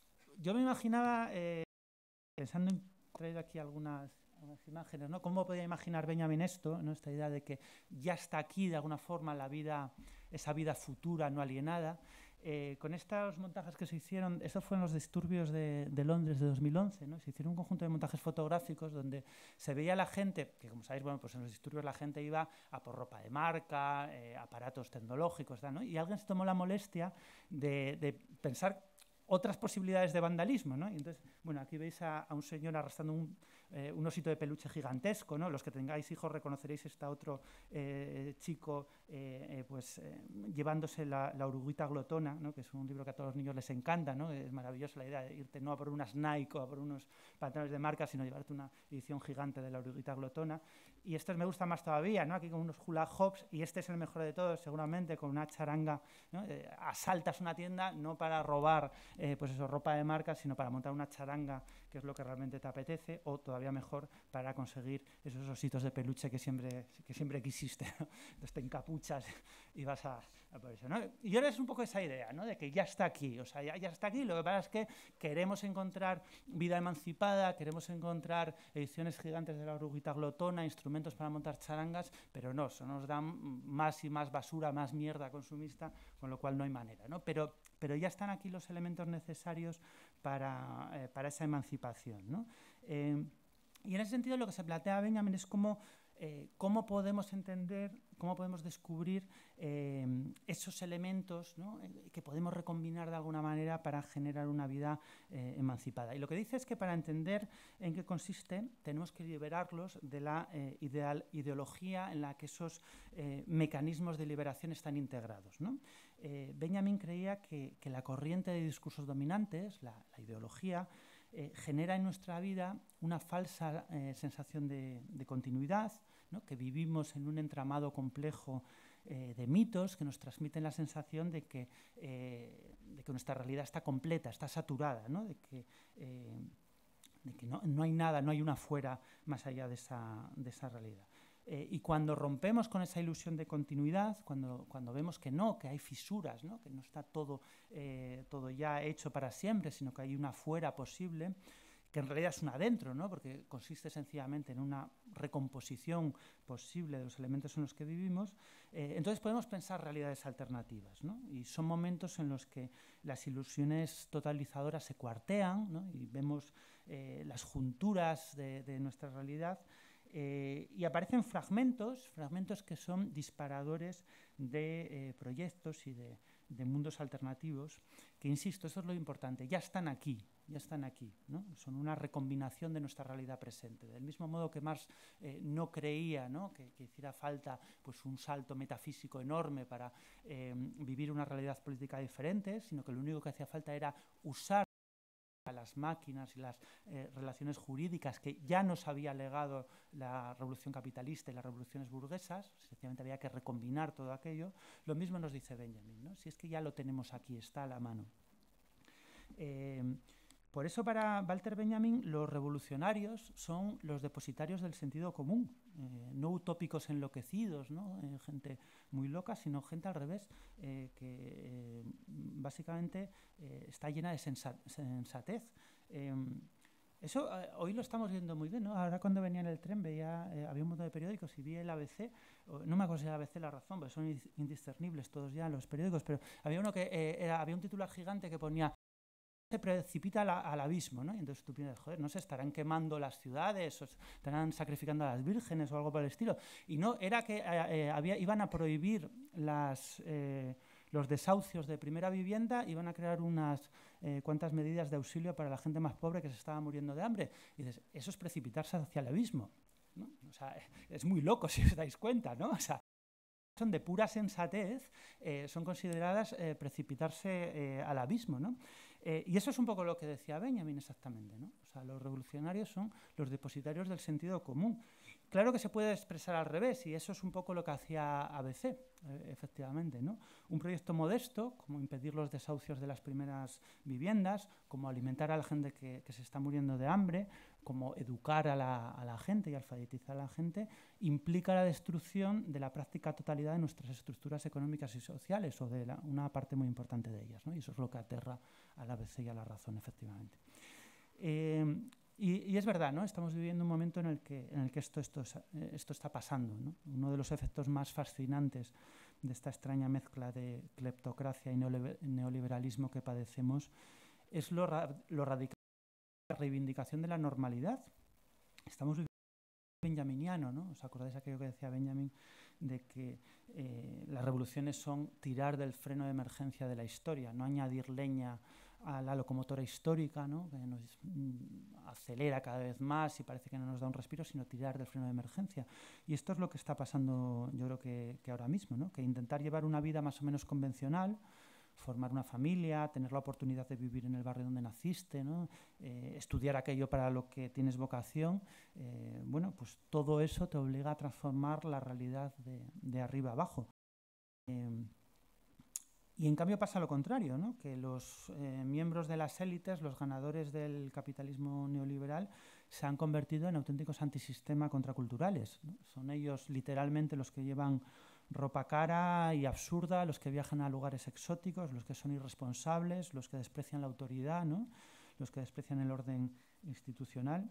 yo me imaginaba, eh, pensando en traído aquí algunas, algunas imágenes, ¿no? ¿Cómo podía imaginar Benjamin esto, ¿no? Esta idea de que ya está aquí de alguna forma la vida, esa vida futura no alienada? Eh, con estos montajes que se hicieron, estos fueron los disturbios de, de Londres de dos mil once, ¿no? Se hicieron un conjunto de montajes fotográficos donde se veía a la gente, que como sabéis, bueno, pues en los disturbios la gente iba a por ropa de marca, eh, aparatos tecnológicos, ¿no? Y alguien se tomó la molestia de, de pensar otras posibilidades de vandalismo, ¿no? Y entonces, bueno, aquí veis a, a un señor arrastrando un, eh, un osito de peluche gigantesco, ¿no? Los que tengáis hijos reconoceréis a otro eh, chico eh, eh, pues, eh, llevándose la, la oruguita glotona, ¿no? Que es un libro que a todos los niños les encanta, ¿no? Es maravillosa la idea de irte no a por unas Nike o a por unos pantalones de marca, sino llevarte una edición gigante de la oruguita glotona. Y estos me gustan más todavía, ¿no? Aquí con unos hula hoops, y este es el mejor de todos, seguramente, con una charanga, ¿no? Eh, asaltas una tienda no para robar eh, pues eso, ropa de marca, sino para montar una charanga, que es lo que realmente te apetece, o todavía mejor, para conseguir esos ositos de peluche que siempre, que siempre quisiste, ¿no? Entonces te encapuchas y vas a, a por eso, ¿no? Y ahora es un poco esa idea, ¿no? De que ya está aquí, o sea, ya, ya está aquí, lo que pasa es que queremos encontrar vida emancipada, queremos encontrar ediciones gigantes de la oruguita glotona, instrumentos para montar charangas, pero no, eso nos dan más y más basura, más mierda consumista, con lo cual no hay manera, ¿no? Pero, pero ya están aquí los elementos necesarios para, eh, para esa emancipación, ¿no? Eh, y en ese sentido lo que se plantea Benjamin es cómo, eh, cómo podemos entender, cómo podemos descubrir eh, esos elementos, ¿no? Que podemos recombinar de alguna manera para generar una vida eh, emancipada. Y lo que dice es que para entender en qué consiste tenemos que liberarlos de la eh, ideal, ideología en la que esos eh, mecanismos de liberación están integrados, ¿no? Eh, Benjamin creía que, que la corriente de discursos dominantes, la, la ideología, eh, genera en nuestra vida una falsa eh, sensación de, de continuidad, ¿no? Que vivimos en un entramado complejo eh, de mitos que nos transmiten la sensación de que, eh, de que nuestra realidad está completa, está saturada, ¿no? De que, eh, de que no, no hay nada, no hay una fuera más allá de esa, de esa realidad. Eh, y cuando rompemos con esa ilusión de continuidad, cuando, cuando vemos que no, que hay fisuras, ¿no? Que no está todo, eh, todo ya hecho para siempre, sino que hay una fuera posible, que en realidad es un adentro, ¿no? Porque consiste sencillamente en una recomposición posible de los elementos en los que vivimos, eh, entonces podemos pensar realidades alternativas, ¿no? Y son momentos en los que las ilusiones totalizadoras se cuartean, ¿no? Y vemos eh, las junturas de, de nuestra realidad, Eh, y aparecen fragmentos, fragmentos que son disparadores de eh, proyectos y de, de mundos alternativos, que, insisto, eso es lo importante, ya están aquí, ya están aquí, ¿no? Son una recombinación de nuestra realidad presente. Del mismo modo que Marx eh, no creía, ¿no?, que, que hiciera falta pues, un salto metafísico enorme para eh, vivir una realidad política diferente, sino que lo único que hacía falta era usar a las máquinas y las eh, relaciones jurídicas que ya nos había legado la revolución capitalista y las revoluciones burguesas. Sencillamente había que recombinar todo aquello. Lo mismo nos dice Benjamin, ¿no? Si es que ya lo tenemos aquí, está a la mano. Eh, por eso para Walter Benjamin los revolucionarios son los depositarios del sentido común, eh, no utópicos enloquecidos, ¿no? Eh, gente muy loca, sino gente al revés, eh, que eh, básicamente eh, está llena de sensa sensatez. Eh, eso eh, hoy lo estamos viendo muy bien, ¿no? Ahora cuando venía en el tren veía, eh, había un montón de periódicos y vi el A B C, o, no me acuerdo si era el A B C La Razón, porque son indiscernibles todos ya los periódicos, pero había uno que eh, era, había un titular gigante que ponía se precipita al, al abismo, ¿no? Y entonces tú piensas, joder, ¿no se estarán quemando las ciudades o estarán sacrificando a las vírgenes o algo por el estilo? Y no, era que eh, había, iban a prohibir las, eh, los desahucios de primera vivienda, iban a crear unas eh, cuantas medidas de auxilio para la gente más pobre que se estaba muriendo de hambre. Y dices, eso es precipitarse hacia el abismo, ¿no? O sea, es muy loco si os dais cuenta, ¿no? O sea, son de pura sensatez, eh, son consideradas eh, precipitarse eh, al abismo, ¿no? Eh, y eso es un poco lo que decía Benjamin exactamente, ¿no? O sea, los revolucionarios son los depositarios del sentido común. Claro que se puede expresar al revés, y eso es un poco lo que hacía A B C, eh, efectivamente, ¿no? Un proyecto modesto, como impedir los desahucios de las primeras viviendas, como alimentar a la gente que, que se está muriendo de hambre, como educar a la, a la gente y alfabetizar a la gente, implica la destrucción de la práctica totalidad de nuestras estructuras económicas y sociales, o de la, una parte muy importante de ellas, ¿no? Y eso es lo que aterra al A B C y a La Razón, efectivamente. Eh, y, y es verdad, ¿no? Estamos viviendo un momento en el que, en el que esto, esto, esto está pasando, ¿no? Uno de los efectos más fascinantes de esta extraña mezcla de cleptocracia y neoliberalismo que padecemos es lo, ra lo radical de la reivindicación de la normalidad. Estamos viviendo benjaminiano, ¿no? ¿Os acordáis aquello que decía Benjamin de que eh, las revoluciones son tirar del freno de emergencia de la historia, no añadir leña a la locomotora histórica, ¿no? Que nos mm, acelera cada vez más y parece que no nos da un respiro, sino tirar del freno de emergencia? Y esto es lo que está pasando, yo creo que, que ahora mismo, ¿no? Que intentar llevar una vida más o menos convencional, formar una familia, tener la oportunidad de vivir en el barrio donde naciste, ¿no? eh, estudiar aquello para lo que tienes vocación, eh, bueno, pues todo eso te obliga a transformar la realidad de, de arriba abajo. Eh, y en cambio pasa lo contrario, ¿no? Que los eh, miembros de las élites, los ganadores del capitalismo neoliberal, se han convertido en auténticos antisistema contraculturales, ¿no? Son ellos literalmente los que llevan ropa cara y absurda, los que viajan a lugares exóticos, los que son irresponsables, los que desprecian la autoridad, ¿no? Los que desprecian el orden institucional.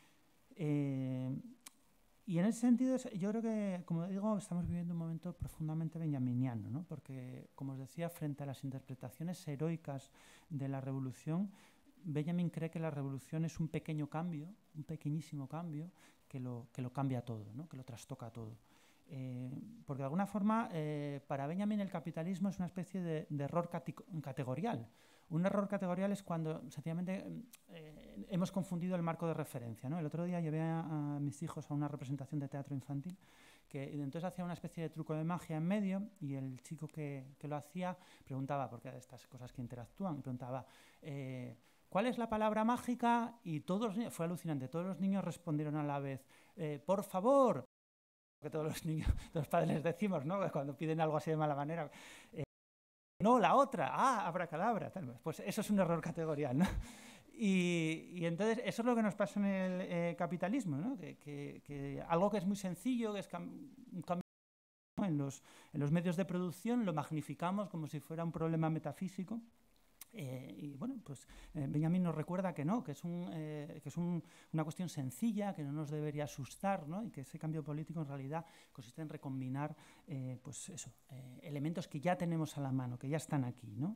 Eh, y en ese sentido, yo creo que, como digo, estamos viviendo un momento profundamente benjaminiano, ¿no? Porque, como os decía, frente a las interpretaciones heroicas de la revolución, Benjamin cree que la revolución es un pequeño cambio, un pequeñísimo cambio, que lo, que lo cambia todo, ¿no? Que lo trastoca todo. Eh, porque de alguna forma eh, para Benjamin el capitalismo es una especie de, de error categorial. Un error categorial es cuando sencillamente eh, hemos confundido el marco de referencia, ¿no? El otro día llevé a, a mis hijos a una representación de teatro infantil que entonces hacía una especie de truco de magia en medio y el chico que, que lo hacía preguntaba, porque de estas cosas que interactúan, preguntaba eh, ¿cuál es la palabra mágica? Y todos los niños, fue alucinante, todos los niños respondieron a la vez eh, por favor, que todos los niños, todos los padres les decimos, ¿no? Cuando piden algo así de mala manera. Eh, no, la otra, ah, abracadabra. Tal. Pues eso es un error categorial, ¿no? Y, y entonces eso es lo que nos pasa en el eh, capitalismo, ¿no? Que, que, que algo que es muy sencillo, que es un cambio en los, en los medios de producción, lo magnificamos como si fuera un problema metafísico. Eh, y bueno, pues eh, Benjamin nos recuerda que no, que es, un, eh, que es un, una cuestión sencilla, que no nos debería asustar, ¿no? Y que ese cambio político en realidad consiste en recombinar eh, pues eso, eh, elementos que ya tenemos a la mano, que ya están aquí, ¿no?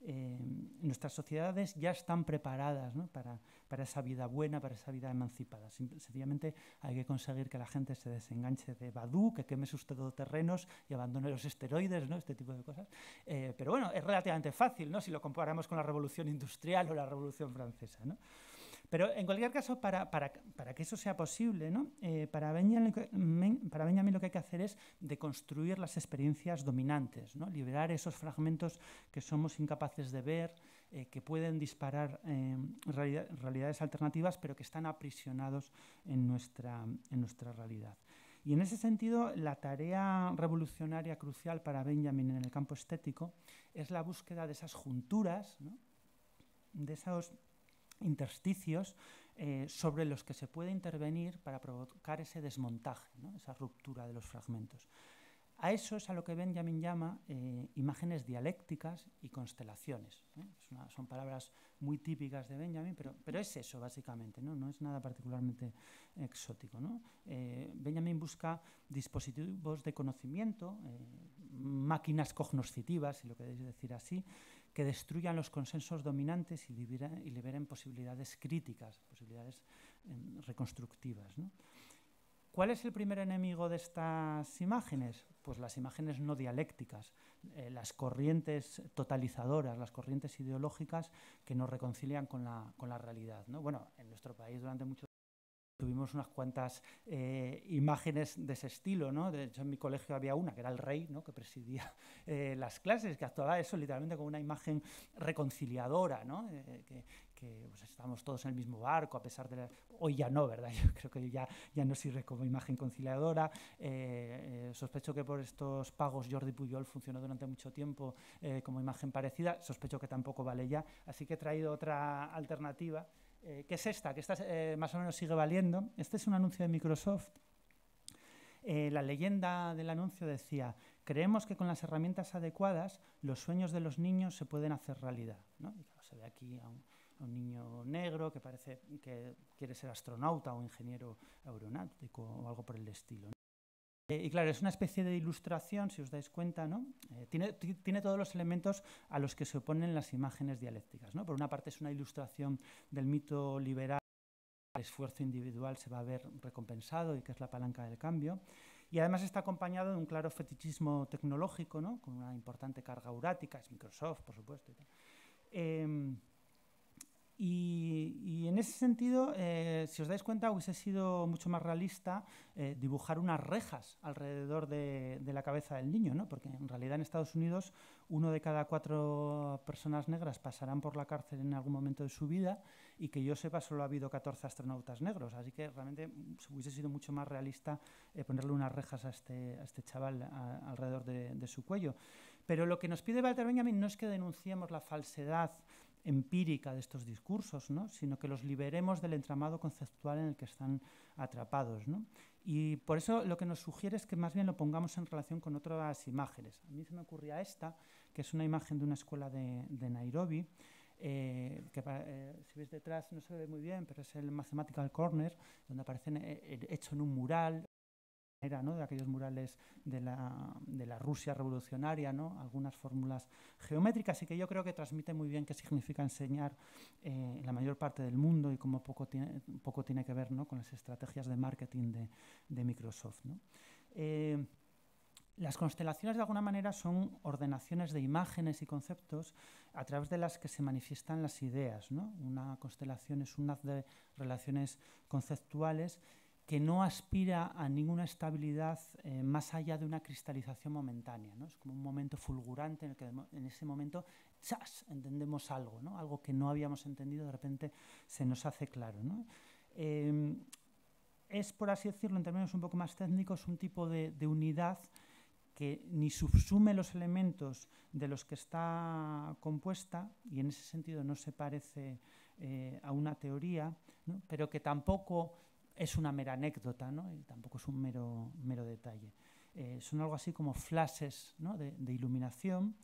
eh, nuestras sociedades ya están preparadas, ¿no? para, para esa vida buena, para esa vida emancipada. Sim- sencillamente hay que conseguir que la gente se desenganche de Badoo, que queme sus todoterrenos y abandone los esteroides, ¿no? Este tipo de cosas. Eh, pero bueno, es relativamente fácil, ¿no? Si lo comparamos con la Revolución Industrial o la Revolución Francesa, ¿no? Pero en cualquier caso, para, para, para que eso sea posible, ¿no? eh, para, Benjamin, para Benjamin lo que hay que hacer es deconstruir las experiencias dominantes, ¿no? Liberar esos fragmentos que somos incapaces de ver, eh, que pueden disparar eh, realidad, realidades alternativas, pero que están aprisionados en nuestra, en nuestra realidad. Y en ese sentido, la tarea revolucionaria crucial para Benjamin en el campo estético es la búsqueda de esas junturas, ¿no? De esos intersticios eh, sobre los que se puede intervenir para provocar ese desmontaje, ¿no? Esa ruptura de los fragmentos. A eso es a lo que Benjamin llama eh, imágenes dialécticas y constelaciones, ¿eh? Es una, son palabras muy típicas de Benjamin, pero, pero es eso básicamente, ¿no? No es nada particularmente exótico, ¿no? Eh, Benjamin busca dispositivos de conocimiento, eh, máquinas cognoscitivas, si lo queréis decir así, que destruyan los consensos dominantes y liberen, y liberen posibilidades críticas, posibilidades eh, reconstructivas, ¿no? ¿Cuál es el primer enemigo de estas imágenes? Pues las imágenes no dialécticas, eh, las corrientes totalizadoras, las corrientes ideológicas que nos reconcilian con la, con la realidad, ¿no? Bueno, en nuestro país durante mucho tiempo tuvimos unas cuantas eh, imágenes de ese estilo, ¿no? De hecho, en mi colegio había una, que era el rey, ¿no? Que presidía eh, las clases, que actuaba eso literalmente como una imagen reconciliadora, ¿no? Eh, que, que pues, estábamos todos en el mismo barco, a pesar de... La... Hoy ya no, ¿verdad? Yo creo que ya, ya no sirve como imagen conciliadora. Eh, eh, sospecho que por estos pagos Jordi Pujol funcionó durante mucho tiempo eh, como imagen parecida. Sospecho que tampoco vale ya. Así que he traído otra alternativa, Eh, que es esta, que esta eh, más o menos sigue valiendo. Este es un anuncio de Microsoft. Eh, la leyenda del anuncio decía: creemos que con las herramientas adecuadas los sueños de los niños se pueden hacer realidad, ¿no? Y claro, se ve aquí a un, a un niño negro que parece que quiere ser astronauta o ingeniero aeronáutico o algo por el estilo, ¿no? Eh, y claro, es una especie de ilustración, si os dais cuenta, ¿no? Eh, tiene, tiene todos los elementos a los que se oponen las imágenes dialécticas, ¿no? Por una parte es una ilustración del mito liberal, el esfuerzo individual se va a ver recompensado y que es la palanca del cambio, y además está acompañado de un claro fetichismo tecnológico, ¿no? Con una importante carga eurática, es Microsoft, por supuesto. Y tal. Eh, Y, y en ese sentido, eh, si os dais cuenta, hubiese sido mucho más realista eh, dibujar unas rejas alrededor de, de la cabeza del niño, ¿no? Porque en realidad en Estados Unidos uno de cada cuatro personas negras pasarán por la cárcel en algún momento de su vida, y que yo sepa solo ha habido catorce astronautas negros, así que realmente hubiese sido mucho más realista eh, ponerle unas rejas a este, a este chaval a, alrededor de, de su cuello. Pero lo que nos pide Walter Benjamin no es que denunciemos la falsedad empírica de estos discursos, ¿no? Sino que los liberemos del entramado conceptual en el que están atrapados, ¿no? Y por eso lo que nos sugiere es que más bien lo pongamos en relación con otras imágenes. A mí se me ocurría esta, que es una imagen de una escuela de, de Nairobi, eh, que eh, si veis detrás no se ve muy bien, pero es el Mathematical Corner, donde aparecen eh, hecho en un mural, era, ¿no? De aquellos murales de la, de la Rusia revolucionaria, ¿no? Algunas fórmulas geométricas, y que yo creo que transmite muy bien qué significa enseñar eh, en la mayor parte del mundo y cómo poco tiene, poco tiene que ver, ¿no? Con las estrategias de marketing de, de Microsoft, ¿no? Eh, Las constelaciones, de alguna manera, son ordenaciones de imágenes y conceptos a través de las que se manifiestan las ideas, ¿no? Una constelación es un haz de relaciones conceptuales que no aspira a ninguna estabilidad eh, más allá de una cristalización momentánea, ¿no? Es como un momento fulgurante en el que en ese momento ¡chas!, entendemos algo, ¿no? Algo que no habíamos entendido, de repente se nos hace claro, ¿no? Eh, es, por así decirlo, en términos un poco más técnicos, un tipo de, de unidad que ni subsume los elementos de los que está compuesta, y en ese sentido no se parece eh, a una teoría, ¿no? Pero que tampoco es una mera anécdota, ¿no? Y tampoco es un mero, mero detalle. Eh, son algo así como flashes, ¿no? de, de iluminación.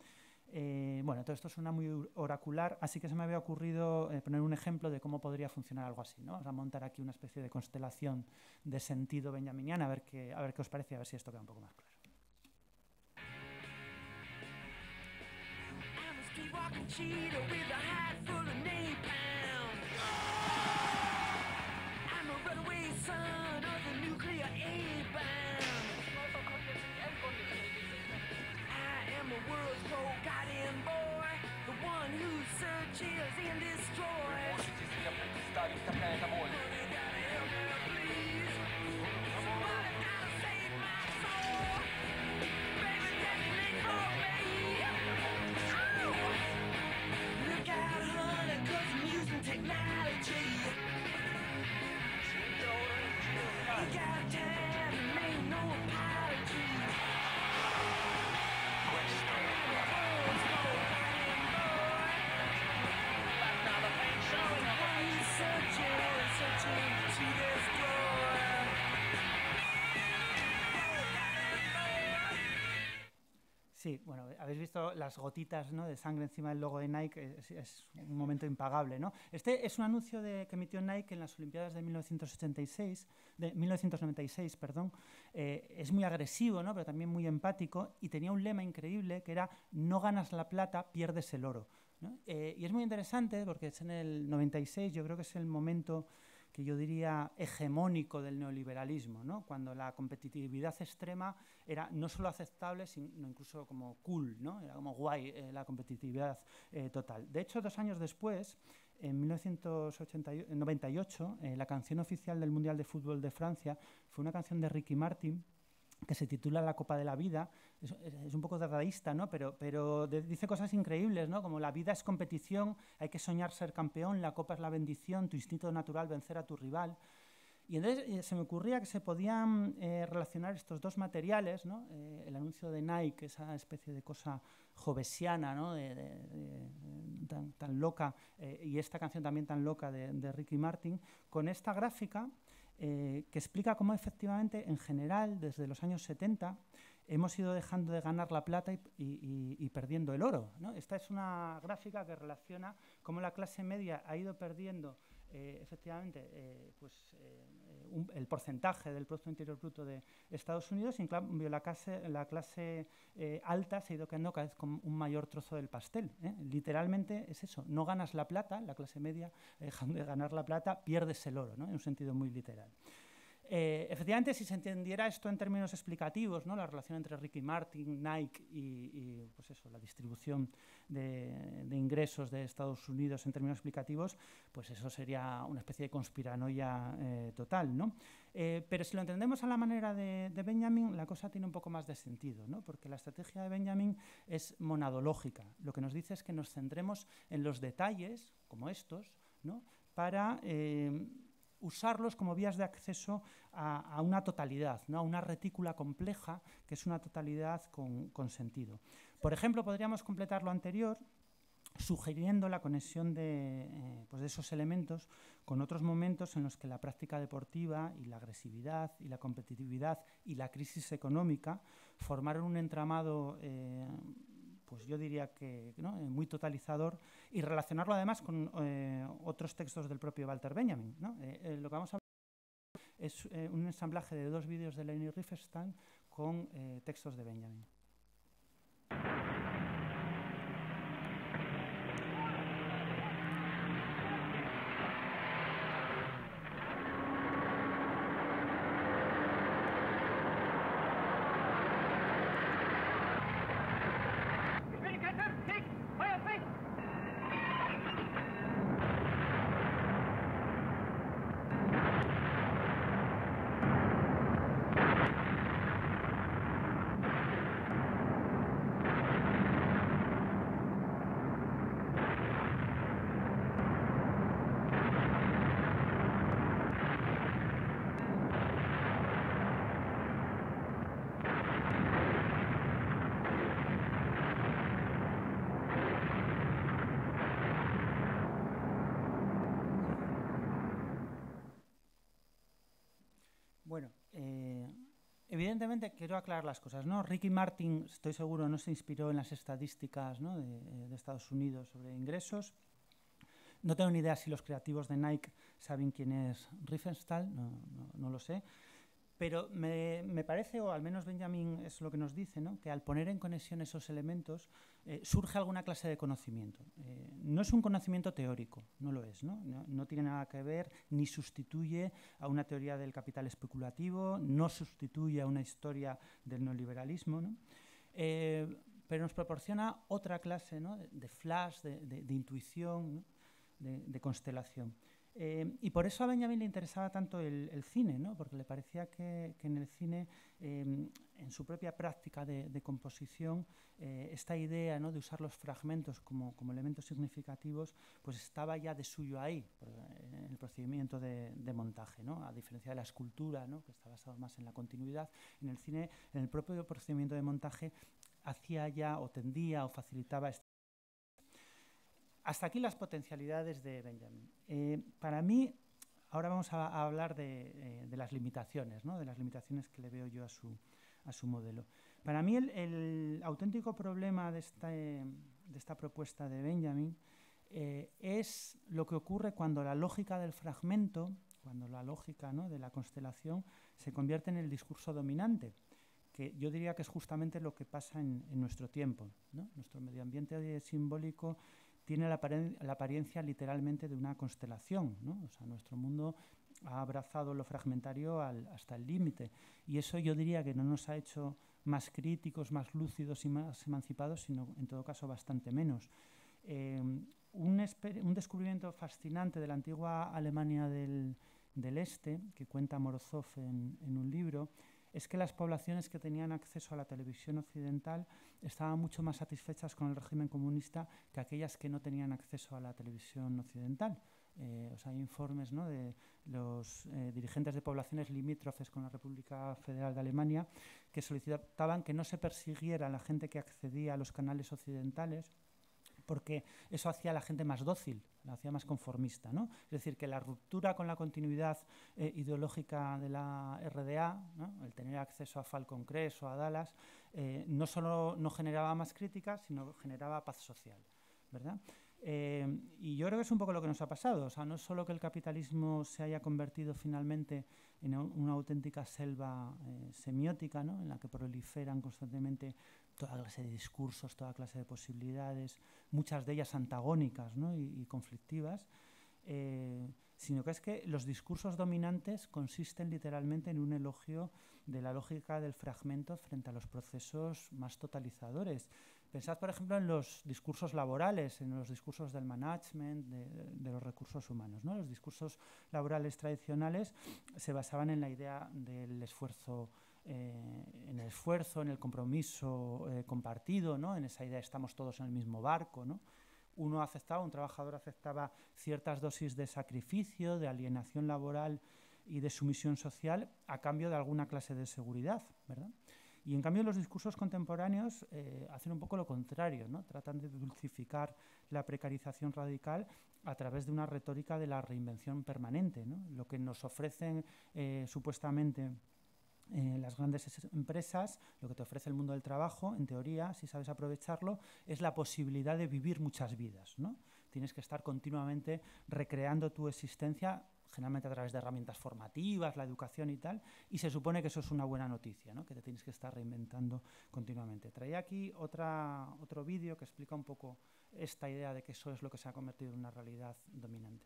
Eh, bueno, todo esto suena muy oracular, así que se me había ocurrido eh, poner un ejemplo de cómo podría funcionar algo así, ¿no? Vamos a montar aquí una especie de constelación de sentido benjaminiana, a ver qué, a ver qué os parece, a ver si esto queda un poco más claro. walking cheetah with a hide full of napalm. I'm a runaway son of the nuclear A-bomb. I am a world's forgotten boy, the one who searches and destroys. Somebody gotta help me, please. Somebody gotta save my soul. Baby, detonate for me. Oh! Look out, honey, 'cause I'm using technology. Ain't got time to make no apology. Sí, bueno, habéis visto las gotitas, ¿no?, de sangre encima del logo de Nike, es, es un momento impagable, ¿no? Este es un anuncio de, que emitió Nike en las Olimpiadas de mil novecientos ochenta y seis, de mil novecientos noventa y seis, perdón. Eh, es muy agresivo, ¿no?, pero también muy empático, y tenía un lema increíble que era "no ganas la plata, pierdes el oro", ¿no? Eh, y es muy interesante porque es en el noventa y seis, yo creo que es el momento que yo diría hegemónico del neoliberalismo, ¿no?, cuando la competitividad extrema era no solo aceptable, sino incluso como cool, ¿no?, era como guay eh, la competitividad eh, total. De hecho, dos años después, en mil novecientos noventa y ocho, eh, la canción oficial del Mundial de Fútbol de Francia fue una canción de Ricky Martin que se titula La Copa de la Vida. Es, es un poco dadaísta, ¿no?, pero, pero de, dice cosas increíbles, ¿no?, como la vida es competición, hay que soñar ser campeón, la copa es la bendición, tu instinto natural vencer a tu rival. Y entonces eh, se me ocurría que se podían eh, relacionar estos dos materiales, ¿no?, eh, el anuncio de Nike, esa especie de cosa jovesiana, ¿no?, de, de, de, tan, tan loca, eh, y esta canción también tan loca de, de Ricky Martin, con esta gráfica Eh, que explica cómo efectivamente, en general, desde los años setenta, hemos ido dejando de ganar la plata y, y, y perdiendo el oro, ¿no? Esta es una gráfica que relaciona cómo la clase media ha ido perdiendo eh, efectivamente eh, pues, eh, un, el porcentaje del Producto Interior Bruto de Estados Unidos, y en cambio la clase, la clase eh, alta se ha ido quedando cada vez con un mayor trozo del pastel, ¿eh? Literalmente es eso, no ganas la plata, la clase media, dejando de ganar la plata, pierdes el oro, ¿no?, en un sentido muy literal. Eh, efectivamente, si se entendiera esto en términos explicativos, ¿no?, la relación entre Ricky Martin, Nike y, y pues eso, la distribución de, de ingresos de Estados Unidos en términos explicativos, pues eso sería una especie de conspiranoia eh, total, ¿no? Eh, pero si lo entendemos a la manera de, de Benjamin, la cosa tiene un poco más de sentido, ¿no?, porque la estrategia de Benjamin es monadológica. Lo que nos dice es que nos centremos en los detalles, como estos, ¿no?, para Eh, usarlos como vías de acceso a, a una totalidad, ¿no?, a una retícula compleja que es una totalidad con, con sentido. Por ejemplo, podríamos completar lo anterior sugiriendo la conexión de, eh, pues de esos elementos con otros momentos en los que la práctica deportiva y la agresividad y la competitividad y la crisis económica formaron un entramado eh, pues yo diría que, ¿no?, eh, muy totalizador, y relacionarlo además con eh, otros textos del propio Walter Benjamin, ¿no? Eh, eh, lo que vamos a ver es eh, un ensamblaje de dos vídeos de Leni Riefenstahl con eh, textos de Benjamin. Bueno, eh, evidentemente quiero aclarar las cosas, ¿no? Ricky Martin, estoy seguro, no se inspiró en las estadísticas, ¿no?, de, de Estados Unidos sobre ingresos. No tengo ni idea si los creativos de Nike saben quién es Riefenstahl, no, no, no lo sé. Pero me, me parece, o al menos Benjamin es lo que nos dice, ¿no? Que al poner en conexión esos elementos eh, surge alguna clase de conocimiento. Eh, no es un conocimiento teórico, no lo es, ¿no? No, no tiene nada que ver, ni sustituye a una teoría del capital especulativo, no sustituye a una historia del neoliberalismo, ¿no? Eh, pero nos proporciona otra clase, ¿no? de, de flash, de, de, de intuición, ¿no? de, de constelación. Eh, y por eso a Benjamin le interesaba tanto el, el cine, ¿no? Porque le parecía que, que en el cine, eh, en su propia práctica de, de composición, eh, esta idea, ¿no? de usar los fragmentos como, como elementos significativos, pues estaba ya de suyo ahí, por, en el procedimiento de, de montaje, ¿no? A diferencia de la escultura, ¿no? Que está basado más en la continuidad, en el cine, en el propio procedimiento de montaje, hacía ya o tendía o facilitaba esta. Hasta aquí las potencialidades de Benjamin. Eh, para mí, ahora vamos a, a hablar de, eh, de las limitaciones, ¿no? De las limitaciones que le veo yo a su, a su modelo. Para mí el, el auténtico problema de esta, eh, de esta propuesta de Benjamin eh, es lo que ocurre cuando la lógica del fragmento, cuando la lógica, ¿no? de la constelación se convierte en el discurso dominante, que yo diría que es justamente lo que pasa en, en nuestro tiempo, ¿no? Nuestro medio ambiente simbólico tiene la, la apariencia literalmente de una constelación, ¿no? O sea, nuestro mundo ha abrazado lo fragmentario al, hasta el límite, y eso yo diría que no nos ha hecho más críticos, más lúcidos y más emancipados, sino en todo caso bastante menos. Eh, un, un descubrimiento fascinante de la antigua Alemania del, del Este, que cuenta Morozov en, en un libro, es que las poblaciones que tenían acceso a la televisión occidental estaban mucho más satisfechas con el régimen comunista que aquellas que no tenían acceso a la televisión occidental. Eh, o sea, hay informes, ¿no? de los eh, dirigentes de poblaciones limítrofes con la República Federal de Alemania que solicitaban que no se persiguiera a la gente que accedía a los canales occidentales, porque eso hacía a la gente más dócil, la hacía más conformista, ¿no? Es decir, que la ruptura con la continuidad eh, ideológica de la R D A, ¿no? El tener acceso a Falcon Crest o a Dallas, eh, no solo no generaba más críticas, sino generaba paz social, ¿verdad? Eh, y yo creo que es un poco lo que nos ha pasado. O sea, no es solo que el capitalismo se haya convertido finalmente en una auténtica selva eh, semiótica, ¿no? En la que proliferan constantemente toda clase de discursos, toda clase de posibilidades, muchas de ellas antagónicas, ¿no? y, y conflictivas, eh, sino que es que los discursos dominantes consisten literalmente en un elogio de la lógica del fragmento frente a los procesos más totalizadores. Pensad, por ejemplo, en los discursos laborales, en los discursos del management, de, de los recursos humanos, ¿no? Los discursos laborales tradicionales se basaban en la idea del esfuerzo, eh, en el esfuerzo, en el compromiso eh, compartido, ¿no? En esa idea de estamos todos en el mismo barco, ¿no? Uno aceptaba, un trabajador aceptaba ciertas dosis de sacrificio, de alienación laboral y de sumisión social a cambio de alguna clase de seguridad, ¿verdad? Y en cambio los discursos contemporáneos eh, hacen un poco lo contrario, ¿no? Tratan de dulcificar la precarización radical a través de una retórica de la reinvención permanente, ¿no? Lo que nos ofrecen eh, supuestamente eh, las grandes empresas, lo que te ofrece el mundo del trabajo, en teoría, si sabes aprovecharlo, es la posibilidad de vivir muchas vidas, ¿no? Tienes que estar continuamente recreando tu existencia, generalmente a través de herramientas formativas, la educación y tal, y se supone que eso es una buena noticia, ¿no? Que te tienes que estar reinventando continuamente. Traía aquí otra, otro vídeo que explica un poco esta idea de que eso es lo que se ha convertido en una realidad dominante.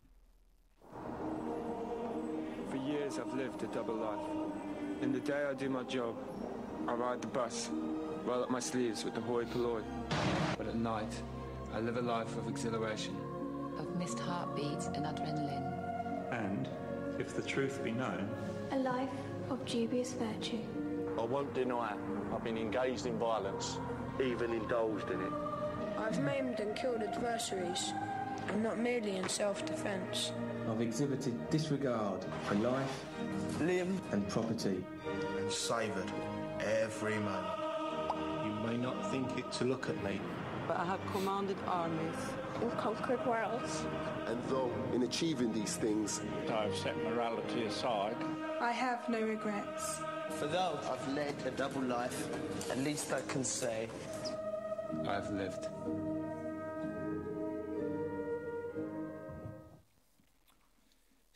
For years I've lived a double life. In the day I do my job, I ride the bus, roll up my sleeves with the hoi polloi. But at night, I live a life of exhilaration. Of missed heartbeats and adrenaline. And, if the truth be known, a life of dubious virtue. I won't deny I've been engaged in violence, even indulged in it. I've maimed and killed adversaries, and not merely in self-defense. I've exhibited disregard for life, limb and property. And savoured every moment. You may not think it to look at me, but I have commanded armies and conquered worlds. And though in achieving these things I've set morality aside, I have no regrets. For though I've led a double life, at least I can say I've lived.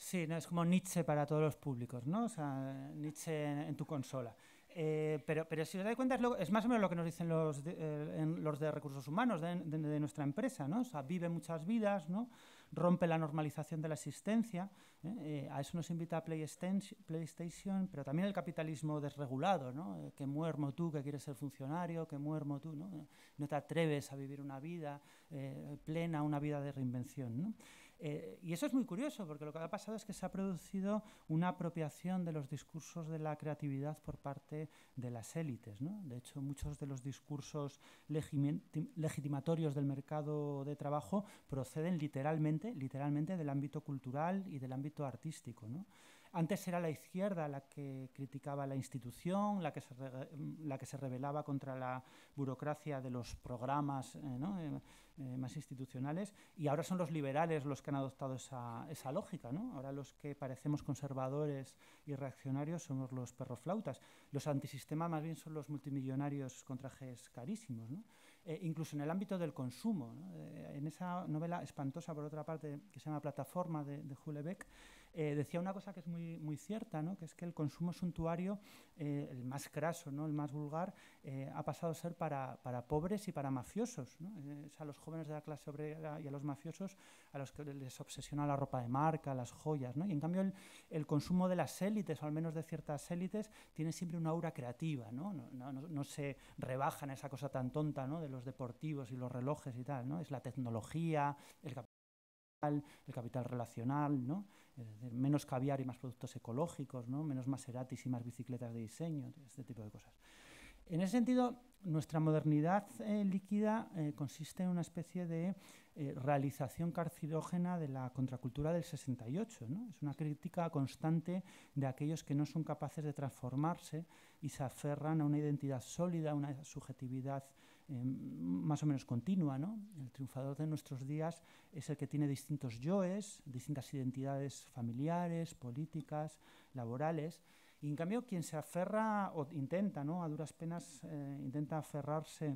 Sí, no, es como Nietzsche para todos los públicos, ¿no? O sea, Nietzsche en, en tu consola. Eh, pero, pero si os dais cuenta es, lo, es más o menos lo que nos dicen los de, eh, en, los de recursos humanos de, de, de nuestra empresa, ¿no? O sea, vive muchas vidas, ¿no? Rompe la normalización de la existencia, ¿eh? Eh, a eso nos invita PlayStation, PlayStation, pero también el capitalismo desregulado, ¿no? Eh, que muermo tú que quieres ser funcionario, que muermo tú, ¿no? No te atreves a vivir una vida eh, plena, una vida de reinvención, ¿no? Eh, y eso es muy curioso, porque lo que ha pasado es que se ha producido una apropiación de los discursos de la creatividad por parte de las élites, ¿no? De hecho, muchos de los discursos legitimatorios del mercado de trabajo proceden literalmente, literalmente del ámbito cultural y del ámbito artístico, ¿no? Antes era la izquierda la que criticaba la institución, la que se, re, la que se rebelaba contra la burocracia de los programas, eh, ¿no? eh, eh, más institucionales, y ahora son los liberales los que han adoptado esa, esa lógica, ¿no? Ahora los que parecemos conservadores y reaccionarios somos los perroflautas. Los antisistema más bien son los multimillonarios con trajes carísimos, ¿no? Eh, incluso en el ámbito del consumo, ¿no? Eh, en esa novela espantosa, por otra parte, que se llama Plataforma, de, de Houellebecq, eh, decía una cosa que es muy, muy cierta, ¿no? Que es que el consumo suntuario, eh, el más craso, ¿no? El más vulgar, eh, ha pasado a ser para, para pobres y para mafiosos, ¿no? Eh, es a los jóvenes de la clase obrera y a los mafiosos a los que les obsesiona la ropa de marca, las joyas, ¿no? Y en cambio el, el consumo de las élites, o al menos de ciertas élites, tiene siempre una aura creativa, ¿no? No, no, no, no se rebajan esa cosa tan tonta, ¿no? De los deportivos y los relojes y tal, ¿no? Es la tecnología, el capital, el capital relacional, ¿no? Es decir, menos caviar y más productos ecológicos, ¿no? Menos Maseratis y más bicicletas de diseño, este tipo de cosas. En ese sentido, nuestra modernidad eh, líquida eh, consiste en una especie de eh, realización carcinógena de la contracultura del sesenta y ocho, ¿no? Es una crítica constante de aquellos que no son capaces de transformarse y se aferran a una identidad sólida, a una subjetividad eh, más o menos continua, ¿no? El triunfador de nuestros días es el que tiene distintos yoes, distintas identidades familiares, políticas, laborales. Y en cambio, quien se aferra, o intenta, ¿no? A duras penas, eh, intenta aferrarse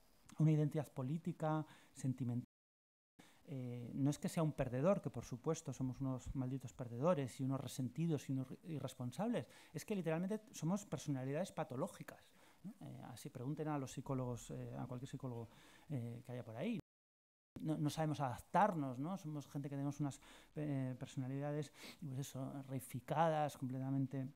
a una identidad política, sentimental, eh, no es que sea un perdedor, que por supuesto somos unos malditos perdedores y unos resentidos y unos irresponsables, es que literalmente somos personalidades patológicas, ¿no? Eh, así pregunten a los psicólogos, eh, a cualquier psicólogo eh, que haya por ahí. No, no sabemos adaptarnos, ¿no? Somos gente que tenemos unas eh, personalidades, pues eso, reificadas, completamente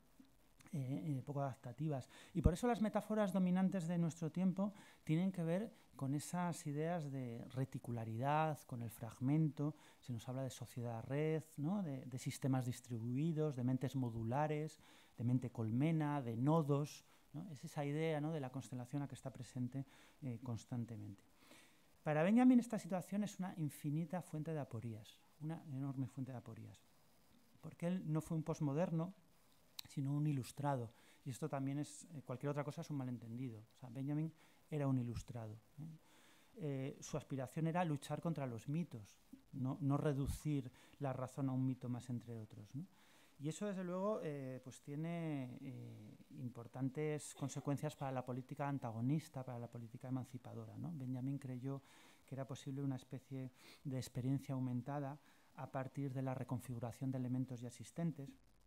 Eh, eh, poco adaptativas. Y por eso las metáforas dominantes de nuestro tiempo tienen que ver con esas ideas de reticularidad, con el fragmento. Se nos habla de sociedad-red, ¿no? de, de sistemas distribuidos, de mentes modulares, de mente colmena, de nodos, ¿no? Es esa idea, ¿no? De la constelación a que está presente eh, constantemente. Para Benjamin esta situación es una infinita fuente de aporías, una enorme fuente de aporías, porque él no fue un posmoderno, sino un ilustrado. Y esto también es, eh, cualquier otra cosa es un malentendido. O sea, Benjamin era un ilustrado, ¿eh? Eh, su aspiración era luchar contra los mitos, no, no reducir la razón a un mito más entre otros, ¿no? Y eso, desde luego, eh, pues tiene eh, importantes consecuencias para la política antagonista, para la política emancipadora, ¿no? Benjamin creyó que era posible una especie de experiencia aumentada a partir de la reconfiguración de elementos ya existentes.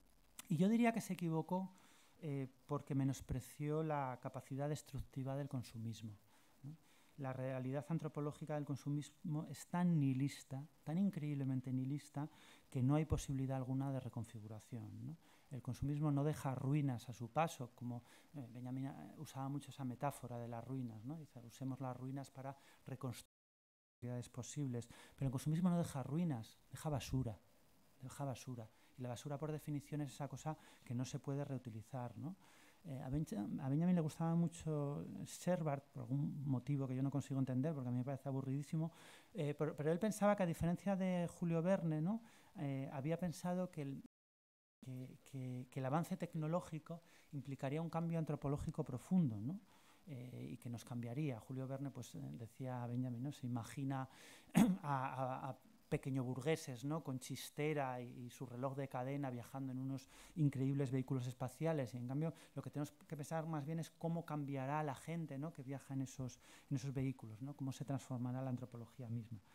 Y yo diría que se equivocó eh, porque menospreció la capacidad destructiva del consumismo, ¿no? La realidad antropológica del consumismo es tan nihilista, tan increíblemente nihilista, que no hay posibilidad alguna de reconfiguración, ¿no? El consumismo no deja ruinas a su paso, como eh, Benjamin usaba mucho esa metáfora de las ruinas, ¿no? Dice, usemos las ruinas para reconstruir realidades posibles. Pero el consumismo no deja ruinas, deja basura, deja basura. Y la basura, por definición, es esa cosa que no se puede reutilizar, ¿no? Eh, a, Benja, a Benjamin le gustaba mucho Sherbart, por algún motivo que yo no consigo entender, porque a mí me parece aburridísimo, eh, pero, pero él pensaba que, a diferencia de Julio Verne, ¿no? eh, había pensado que el, que, que, que el avance tecnológico implicaría un cambio antropológico profundo, ¿no? Eh, y que nos cambiaría. Julio Verne, pues, eh, decía a Benjamin, ¿no? Se imagina a, a, a pequeño burgueses, ¿no? Con chistera y, y su reloj de cadena viajando en unos increíbles vehículos espaciales, y en cambio lo que tenemos que pensar más bien es cómo cambiará la gente, ¿no? Que viaja en esos, en esos vehículos, ¿no? Cómo se transformará la antropología misma.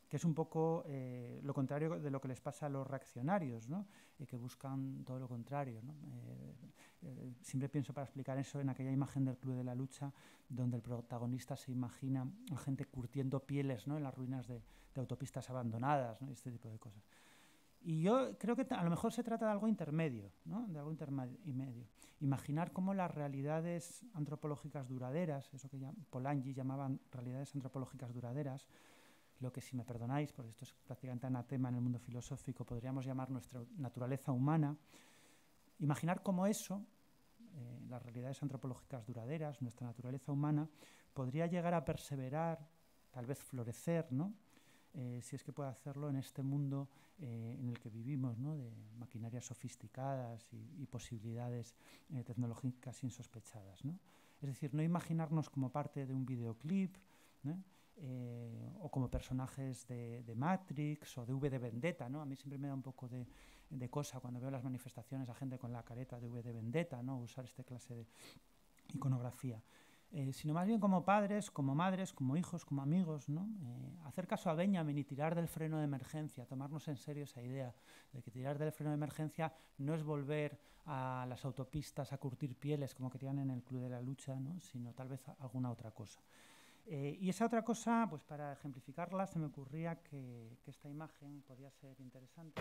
que es un poco eh, lo contrario de lo que les pasa a los reaccionarios, ¿no? Eh, que buscan todo lo contrario, ¿no? Eh, eh, siempre pienso para explicar eso en aquella imagen del Club de la Lucha, donde el protagonista se imagina a gente curtiendo pieles, ¿no? En las ruinas de, de autopistas abandonadas, ¿no? Este tipo de cosas. Y yo creo que a lo mejor se trata de algo intermedio, ¿no? De algo intermedio. Imaginar cómo las realidades antropológicas duraderas, eso que Polanyi llamaban realidades antropológicas duraderas, lo que, si me perdonáis, porque esto es prácticamente anatema en el mundo filosófico, podríamos llamar nuestra naturaleza humana, imaginar cómo eso, eh, las realidades antropológicas duraderas, nuestra naturaleza humana, podría llegar a perseverar, tal vez florecer, ¿no? Eh, si es que puede hacerlo en este mundo eh, en el que vivimos, ¿no? De maquinarias sofisticadas y, y posibilidades eh, tecnológicas insospechadas, ¿no? Es decir, no imaginarnos como parte de un videoclip, ¿no? Eh, o como personajes de, de Matrix o de V de Vendetta, ¿no? A mí siempre me da un poco de, de cosa cuando veo las manifestaciones a gente con la careta de V de Vendetta, ¿no? Usar esta clase de iconografía. Eh, sino más bien como padres, como madres, como hijos, como amigos, ¿no? Eh, hacer caso a Benjamin y tirar del freno de emergencia, tomarnos en serio esa idea de que tirar del freno de emergencia no es volver a las autopistas a curtir pieles como querían en el Club de la Lucha, ¿no? Sino tal vez alguna otra cosa. Eh, y esa otra cosa, pues para ejemplificarla, se me ocurría que, que esta imagen podía ser interesante.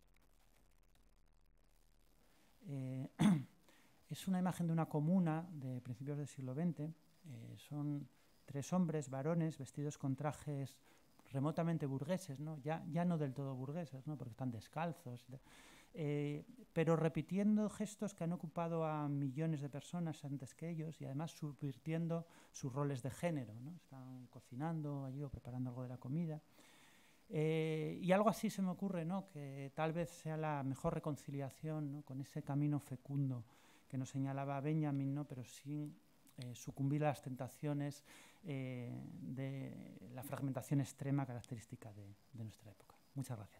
Eh, es una imagen de una comuna de principios del siglo veinte. Eh, son tres hombres, varones, vestidos con trajes remotamente burgueses, ¿no? Ya, ya no del todo burgueses, ¿no? Porque están descalzos. Eh, pero repitiendo gestos que han ocupado a millones de personas antes que ellos y además subvirtiendo sus roles de género, ¿no? Están cocinando allí o preparando algo de la comida. Eh, y algo así se me ocurre, ¿no? Que tal vez sea la mejor reconciliación, ¿no? Con ese camino fecundo que nos señalaba Benjamin, ¿no? Pero sin eh, sucumbir a las tentaciones eh, de la fragmentación extrema característica de, de nuestra época. Muchas gracias.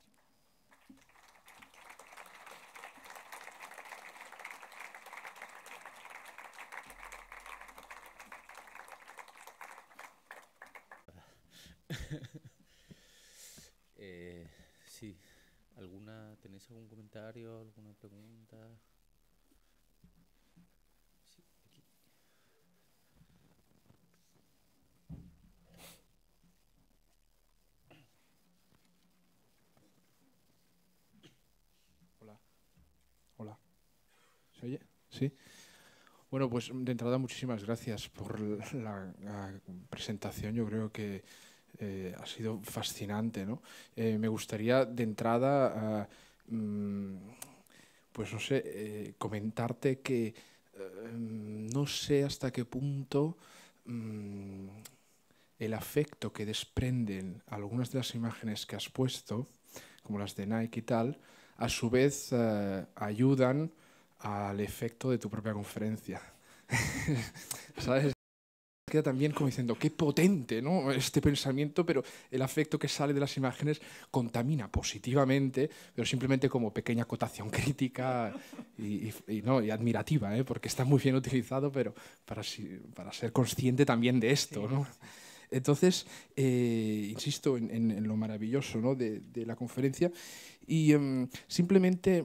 eh, sí, ¿alguna, ¿tenéis algún comentario, alguna pregunta? Sí, aquí. Hola. Hola. ¿Se oye? Sí. Bueno, pues de entrada muchísimas gracias por la, la presentación. Yo creo que eh, ha sido fascinante, ¿no? Eh, me gustaría de entrada, uh, mm, pues no sé, eh, comentarte que uh, no sé hasta qué punto um, el afecto que desprenden algunas de las imágenes que has puesto, como las de Nike y tal, a su vez uh, ayudan al efecto de tu propia conferencia. ¿Sabes? Queda también como diciendo, qué potente, ¿no? Este pensamiento, pero el afecto que sale de las imágenes contamina positivamente, pero simplemente como pequeña acotación crítica y, y, y, ¿no? y admirativa, ¿eh? Porque está muy bien utilizado, pero para, para ser consciente también de esto, ¿no? Entonces, eh, insisto en, en, en lo maravilloso, ¿no? de, de la conferencia y um, simplemente...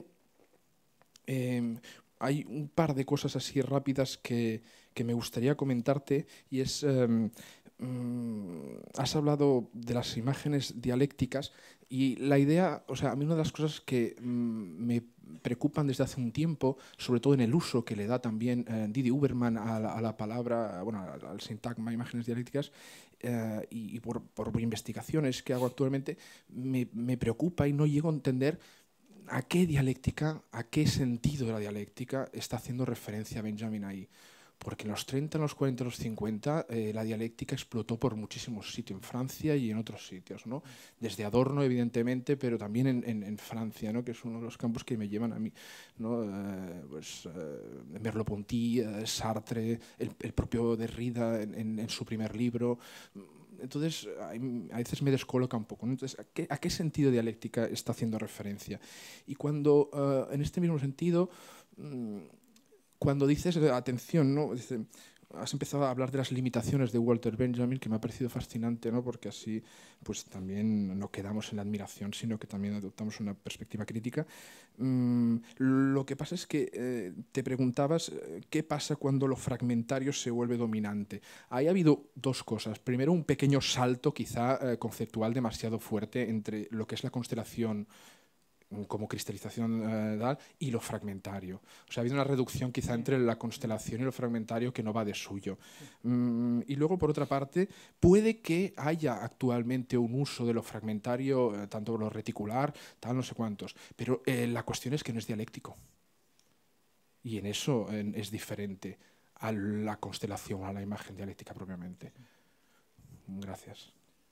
Eh, hay un par de cosas así rápidas que, que me gustaría comentarte y es, um, um, has hablado de las imágenes dialécticas y la idea, o sea, a mí una de las cosas que um, me preocupan desde hace un tiempo, sobre todo en el uso que le da también uh, Didi Huberman a la, a la palabra, bueno, al, al sintagma imágenes dialécticas uh, y, y por, por investigaciones que hago actualmente, me, me preocupa y no llego a entender ¿a qué dialéctica, a qué sentido de la dialéctica está haciendo referencia Benjamin ahí? Porque en los treinta, en los cuarenta, en los cincuenta, eh, la dialéctica explotó por muchísimos sitios, en Francia y en otros sitios, ¿no? Desde Adorno, evidentemente, pero también en, en, en Francia, ¿no? Que es uno de los campos que me llevan a mí, ¿no? Eh, pues, eh, Merleau-Ponty, eh, Sartre, el, el propio Derrida en, en, en su primer libro. Entonces, a veces me descoloca un poco, ¿no? Entonces, ¿a qué, ¿a qué sentido dialéctica está haciendo referencia? Y cuando, uh, en este mismo sentido, um, cuando dices, atención, ¿no? Dice, has empezado a hablar de las limitaciones de Walter Benjamin, que me ha parecido fascinante, ¿no? Porque así pues también no quedamos en la admiración, sino que también adoptamos una perspectiva crítica. Mm, lo que pasa es que eh, te preguntabas eh, qué pasa cuando lo fragmentario se vuelve dominante. Ahí ha habido dos cosas. Primero, un pequeño salto quizá eh, conceptual demasiado fuerte entre lo que es la constelación como cristalización eh, tal, y lo fragmentario. O sea, ha habido una reducción quizá entre la constelación y lo fragmentario que no va de suyo. Mm, y luego, por otra parte, puede que haya actualmente un uso de lo fragmentario, eh, tanto lo reticular, tal, no sé cuántos, pero eh, la cuestión es que no es dialéctico. Y en eso eh, es diferente a la constelación, a la imagen dialéctica propiamente. Gracias.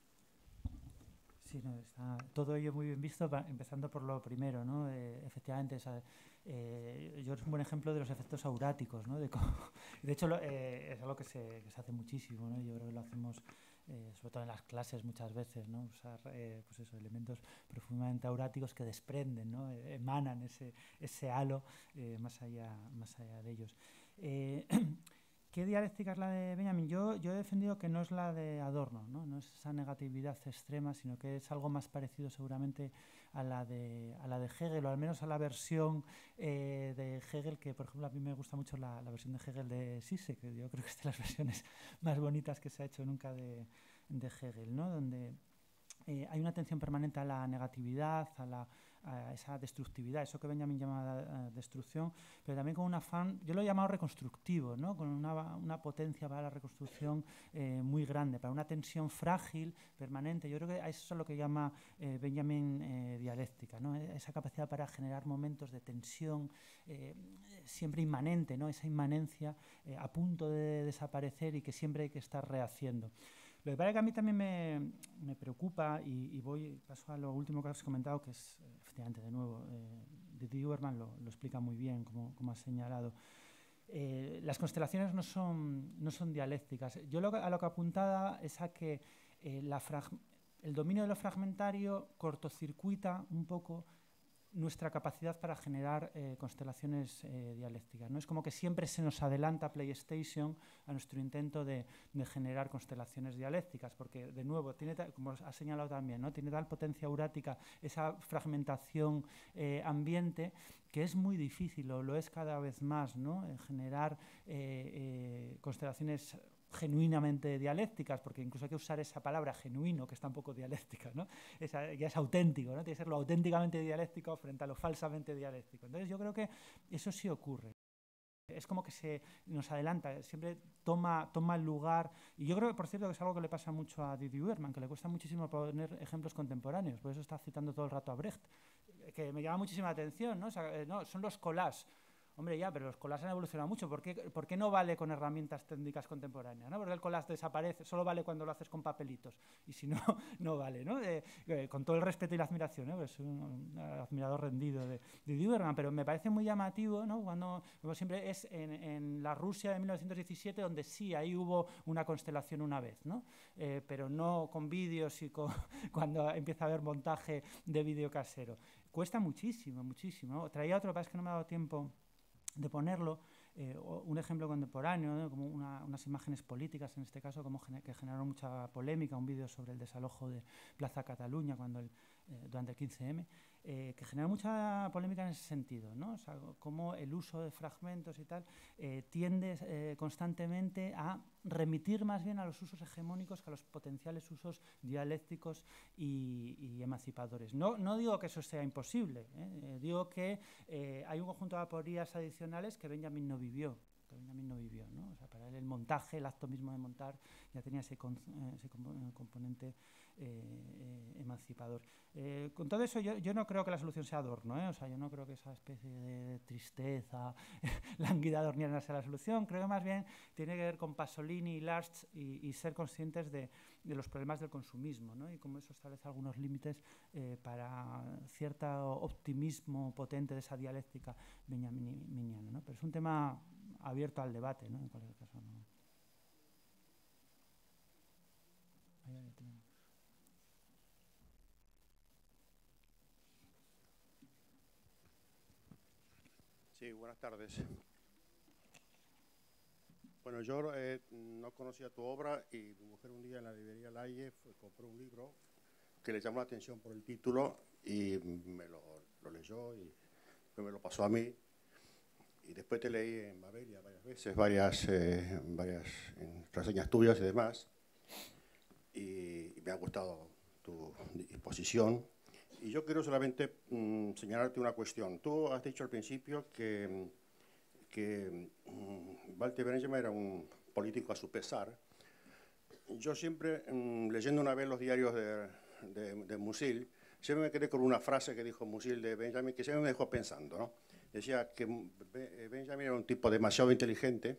Sí, no, está todo ello muy bien visto, empezando por lo primero, ¿no? Eh, efectivamente, esa, eh, yo es un buen ejemplo de los efectos auráticos, ¿no? De, cómo, de hecho, lo, eh, es algo que se, que se hace muchísimo, ¿no? Yo creo que lo hacemos, eh, sobre todo en las clases muchas veces, ¿no? Usar eh, pues eso, elementos profundamente auráticos que desprenden, ¿no? Eh, emanan ese, ese halo eh, más, allá, más allá de ellos. Eh, ¿Qué dialéctica es la de Benjamin? Yo, yo he defendido que no es la de Adorno, ¿no? No es esa negatividad extrema, sino que es algo más parecido seguramente a la de, a la de Hegel, o al menos a la versión eh, de Hegel, que por ejemplo a mí me gusta mucho la, la versión de Hegel de Zizek, que yo creo que es de las versiones más bonitas que se ha hecho nunca de, de Hegel, ¿no? Donde eh, hay una atención permanente a la negatividad, a la a esa destructividad, eso que Benjamin llama uh, destrucción, pero también con un afán, yo lo he llamado reconstructivo, ¿no? Con una, una potencia para la reconstrucción eh, muy grande, para una tensión frágil, permanente. Yo creo que eso es lo que llama eh, Benjamin eh, dialéctica, ¿no? Esa capacidad para generar momentos de tensión eh, siempre inmanente, ¿no? Esa inmanencia eh, a punto de desaparecer y que siempre hay que estar rehaciendo. Lo que pasa es que a mí también me, me preocupa, y, y voy paso a lo último que has comentado, que es, efectivamente, de nuevo, eh, Didi Huberman lo, lo explica muy bien, como, como has señalado. Eh, las constelaciones no son, no son dialécticas. Yo lo, a lo que apuntaba es a que eh, la el dominio de lo fragmentario cortocircuita un poco nuestra capacidad para generar eh, constelaciones eh, dialécticas, ¿no? Es como que siempre se nos adelanta PlayStation a nuestro intento de, de generar constelaciones dialécticas, porque, de nuevo, tiene tal, como has señalado también, ¿no? Tiene tal potencia aurática, esa fragmentación eh, ambiente, que es muy difícil, o lo es cada vez más, ¿no? En generar eh, eh, constelaciones genuinamente dialécticas, porque incluso hay que usar esa palabra genuino, que está un poco dialéctica, ¿no? Esa, ya es auténtico, ¿no? Tiene que ser lo auténticamente dialéctico frente a lo falsamente dialéctico. Entonces yo creo que eso sí ocurre. Es como que se nos adelanta, siempre toma, toma el lugar. Y yo creo que, por cierto, que es algo que le pasa mucho a Didi Huberman, que le cuesta muchísimo poner ejemplos contemporáneos, por eso está citando todo el rato a Brecht, que me llama muchísima atención, ¿no? O sea, no, son los collages. Hombre, ya, pero los collages han evolucionado mucho. ¿Por qué, ¿Por qué no vale con herramientas técnicas contemporáneas, ¿no? Porque el collage desaparece, solo vale cuando lo haces con papelitos. Y si no, no vale, ¿no? Eh, eh, con todo el respeto y la admiración, ¿eh? Pues soy un, un admirador rendido de, de Huberman, pero me parece muy llamativo, ¿no? Cuando, como siempre, es en, en la Rusia de mil novecientos diecisiete, donde sí, ahí hubo una constelación una vez, ¿no? Eh, pero no con vídeos y con, cuando empieza a haber montaje de vídeo casero. Cuesta muchísimo, muchísimo, ¿no? Traía otro, pero es que no me ha dado tiempo de ponerlo, eh, un ejemplo contemporáneo, ¿no? Como una, unas imágenes políticas, en este caso, como gener que generaron mucha polémica, un vídeo sobre el desalojo de Plaza Cataluña cuando el, eh, durante el quince eme, eh, que generó mucha polémica en ese sentido, ¿no? O sea, cómo el uso de fragmentos y tal eh, tiende eh, constantemente a remitir más bien a los usos hegemónicos que a los potenciales usos dialécticos y, y emancipadores. No, no digo que eso sea imposible, ¿eh? digo que eh, hay un conjunto de aporías adicionales que Benjamin no vivió. que Benjamin no vivió, ¿no? O sea, para él el montaje, el acto mismo de montar, ya tenía ese, con, ese componente eh, eh, emancipador. Eh, con todo eso, yo, yo no creo que la solución sea Adorno, ¿eh? O sea, yo no creo que esa especie de tristeza lánguida adorniana sea la solución. Creo que más bien tiene que ver con Pasolini y Larch y, y ser conscientes de, de los problemas del consumismo, ¿no? Y cómo eso establece algunos límites eh, para cierto optimismo potente de esa dialéctica benjaminiana, ¿no? Pero es un tema abierto al debate, ¿no? En cualquier caso, no. Sí, buenas tardes. Bueno, yo eh, no conocía tu obra y mi mujer un día en la librería Laie fue, compró un libro que le llamó la atención por el título y me lo, lo leyó y me lo pasó a mí. Y después te leí en Babelia varias veces, varias, eh, varias reseñas tuyas y demás. Y, y me ha gustado tu disposición. Y yo quiero solamente mm, señalarte una cuestión. Tú has dicho al principio que... que um, Walter Benjamin era un político a su pesar. Yo siempre, um, leyendo una vez los diarios de, de, de Musil, siempre me quedé con una frase que dijo Musil de Benjamin que siempre me dejó pensando, ¿no? Decía que Benjamin era un tipo demasiado inteligente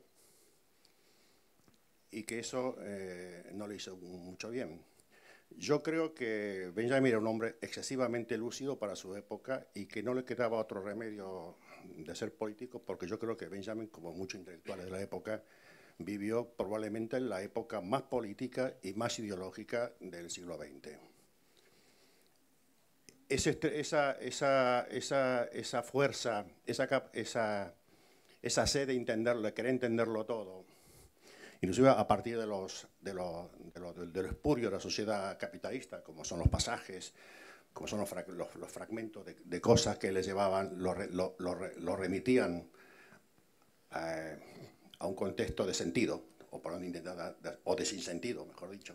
y que eso eh, no le hizo mucho bien. Yo creo que Benjamin era un hombre excesivamente lúcido para su época y que no le quedaba otro remedio de ser político, porque yo creo que Benjamin, como muchos intelectuales de la época, vivió probablemente en la época más política y más ideológica del siglo veinte. Ese, esa, esa, esa, esa fuerza, esa, esa, esa sed de entenderlo, de querer entenderlo todo, inclusive a partir de los, de lo, de lo, de lo espurio de la sociedad capitalista, como son los pasajes, como son los, fra los, los fragmentos de, de cosas que les llevaban, lo, lo, lo, lo remitían eh, a un contexto de sentido, o, por intentar, o de sinsentido, mejor dicho.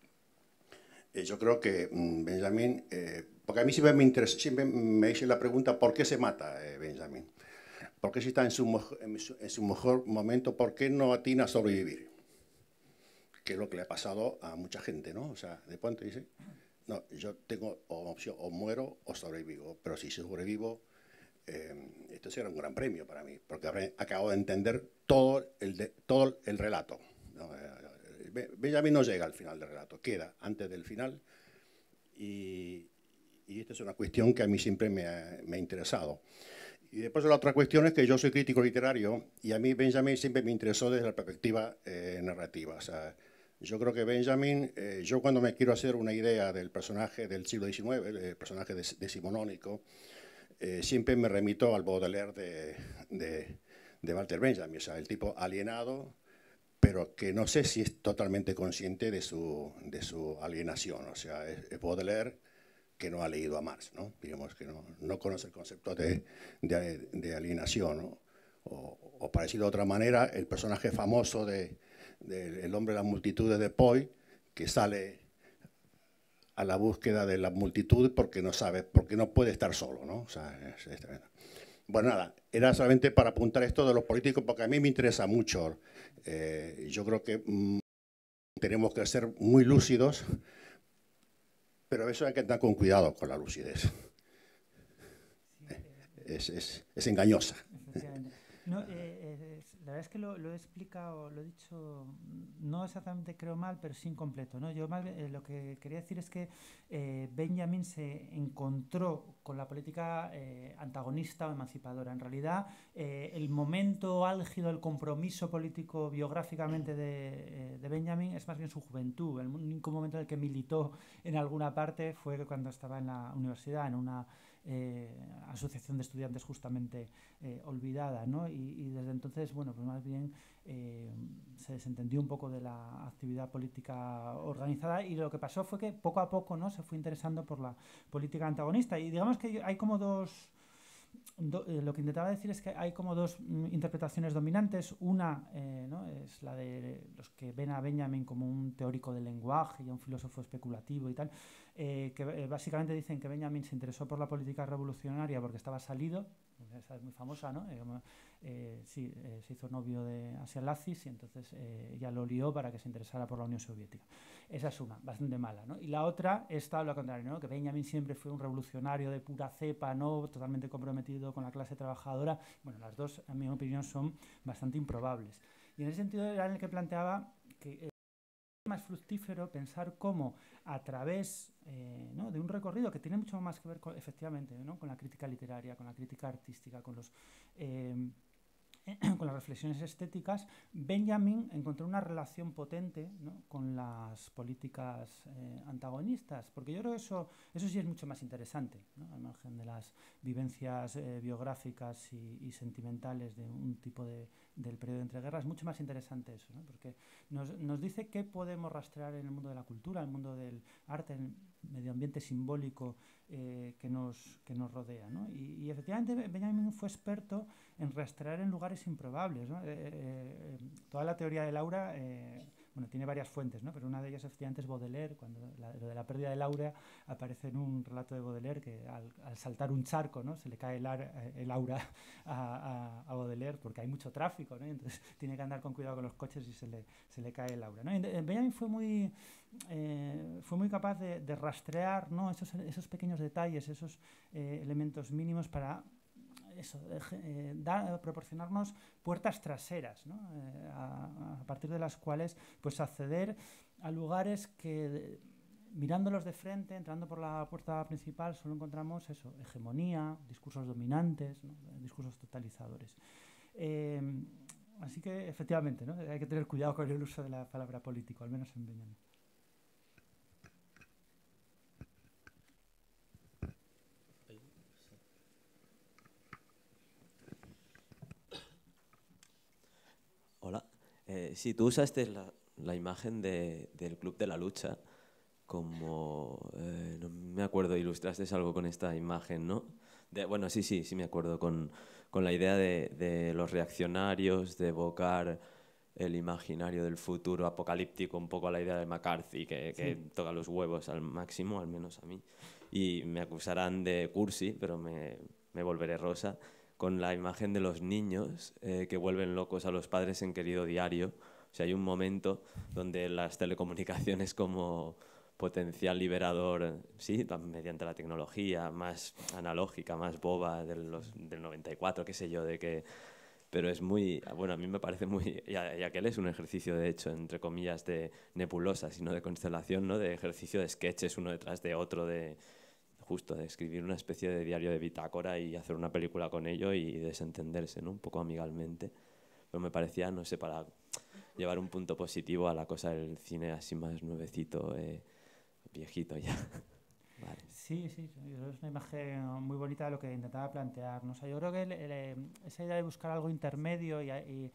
Eh, yo creo que mm, Benjamin, eh, porque a mí siempre me, interesa, siempre me hice la pregunta, ¿por qué se mata eh, Benjamin? ¿Por qué si está en su, en, su, en su mejor momento, por qué no atina a sobrevivir? Que es lo que le ha pasado a mucha gente, ¿no? O sea, de pronto dice, no, yo tengo opción, o muero o sobrevivo, pero si sobrevivo, eh, esto será un gran premio para mí, porque habré acabado de entender todo el, de, todo el relato, ¿no? Benjamin no llega al final del relato, queda antes del final, y, y esta es una cuestión que a mí siempre me ha, me ha interesado. Y después la otra cuestión es que yo soy crítico literario y a mí Benjamin siempre me interesó desde la perspectiva eh, narrativa. O sea, yo creo que Benjamin, eh, yo cuando me quiero hacer una idea del personaje del siglo diecinueve, el personaje decimonónico, eh, siempre me remito al Baudelaire de, de, de Walter Benjamin, o sea, el tipo alienado, pero que no sé si es totalmente consciente de su, de su alienación. O sea, es, es Baudelaire que no ha leído a Marx, ¿no? Digamos que no, no conoce el concepto de, de, de alienación, ¿no? O, o parecido de otra manera, el personaje famoso de, de El hombre de las multitudes de Poy, que sale a la búsqueda de la multitud porque no sabe, porque no puede estar solo, ¿no? O sea, es, es tremendo. Bueno, nada, era solamente para apuntar esto de los políticos, porque a mí me interesa mucho. Eh, yo creo que mmm, tenemos que ser muy lúcidos, pero eso hay que andar con cuidado con la lucidez. Sí, eh, es, es, es engañosa. No, eh, eh, la verdad es que lo, lo he explicado, lo he dicho, no exactamente creo mal, pero sí incompleto, ¿no? Yo más, eh, lo que quería decir es que eh, Benjamin se encontró con la política eh, antagonista o emancipadora. En realidad, eh, el momento álgido, el compromiso político biográficamente de, eh, de Benjamin es más bien su juventud. El único momento en el que militó en alguna parte fue cuando estaba en la universidad, en una Eh, asociación de estudiantes justamente eh, olvidada, ¿no? Y, y desde entonces, bueno, pues más bien eh, se desentendió un poco de la actividad política organizada, y lo que pasó fue que poco a poco, ¿no?, se fue interesando por la política antagonista. Y digamos que hay como dos... Do, eh, lo que intentaba decir es que hay como dos mm, interpretaciones dominantes. Una eh, ¿no? es la de los que ven a Benjamin como un teórico del lenguaje y un filósofo especulativo y tal, eh, que eh, básicamente dicen que Benjamin se interesó por la política revolucionaria porque estaba salido, esa es muy famosa, ¿no? Eh, eh, sí, eh, se hizo novio de Asia Lazis y entonces eh, ella lo lió para que se interesara por la Unión Soviética. Esa es una, bastante mala, ¿no? Y la otra es todo lo contrario, ¿no? Que Benjamin siempre fue un revolucionario de pura cepa, ¿no?, totalmente comprometido con la clase trabajadora. Bueno, las dos, en mi opinión, son bastante improbables. Y en ese sentido era en el que planteaba que es más fructífero pensar cómo a través eh, ¿no?, de un recorrido que tiene mucho más que ver con, efectivamente, ¿no?, con la crítica literaria, con la crítica artística, con los... Eh, con las reflexiones estéticas, Benjamin encontró una relación potente, ¿no?, con las políticas eh, antagonistas, porque yo creo que eso, eso sí es mucho más interesante, ¿no?, al margen de las vivencias eh, biográficas y, y sentimentales de un tipo de, del periodo de entreguerras, es mucho más interesante eso, ¿no?, porque nos, nos dice qué podemos rastrear en el mundo de la cultura, en el mundo del arte, en el medio ambiente simbólico eh, que, nos, que nos rodea, ¿no? Y, y efectivamente Benjamin fue experto en rastrear en lugares improbables, ¿no? Eh, eh, toda la teoría del aura eh, bueno, tiene varias fuentes, ¿no?, pero una de ellas efectivamente es Baudelaire, cuando la, lo de la pérdida del aura aparece en un relato de Baudelaire que al, al saltar un charco, ¿no?, se le cae el, ar, el aura a, a, a Baudelaire porque hay mucho tráfico, ¿no?, y entonces tiene que andar con cuidado con los coches y se le, se le cae el aura, ¿no? Y Benjamin fue muy, eh, fue muy capaz de, de rastrear, ¿no?, esos, esos pequeños detalles, esos eh, elementos mínimos para eso, eh, da, proporcionarnos puertas traseras, ¿no?, eh, a, a partir de las cuales pues acceder a lugares que de, mirándolos de frente, entrando por la puerta principal, solo encontramos eso, hegemonía, discursos dominantes, ¿no?, discursos totalizadores. Eh, así que efectivamente, ¿no?, hay que tener cuidado con el uso de la palabra político, al menos en Benjamin. Hola. Eh, sí, tú usaste la, la imagen de, del Club de la Lucha como... Eh, no me acuerdo, ilustraste algo con esta imagen, ¿no? De, bueno, sí, sí, sí me acuerdo, con, con la idea de, de los reaccionarios, de evocar el imaginario del futuro apocalíptico, un poco a la idea de McCarthy, que, que sí. toca los huevos al máximo, al menos a mí. Y me acusarán de cursi, pero me, me volveré rosa, con la imagen de los niños eh, que vuelven locos a los padres en Querido Diario. O sea, hay un momento donde las telecomunicaciones como potencial liberador, sí, mediante la tecnología más analógica, más boba de los, del noventa y cuatro, qué sé yo, de que... Pero es muy... Bueno, a mí me parece muy... Y aquel es un ejercicio, de hecho, entre comillas, de nebulosa, sino de constelación, ¿no? De ejercicio de sketches uno detrás de otro, de... justo de escribir una especie de diario de bitácora y hacer una película con ello y desentenderse, ¿no?, un poco amigablemente. Pero me parecía, no sé, para llevar un punto positivo a la cosa del cine así más nuevecito, eh, viejito ya. Vale. Sí, sí, es una imagen muy bonita de lo que intentaba plantear, ¿no? O sea, yo creo que el, el, esa idea de buscar algo intermedio y... y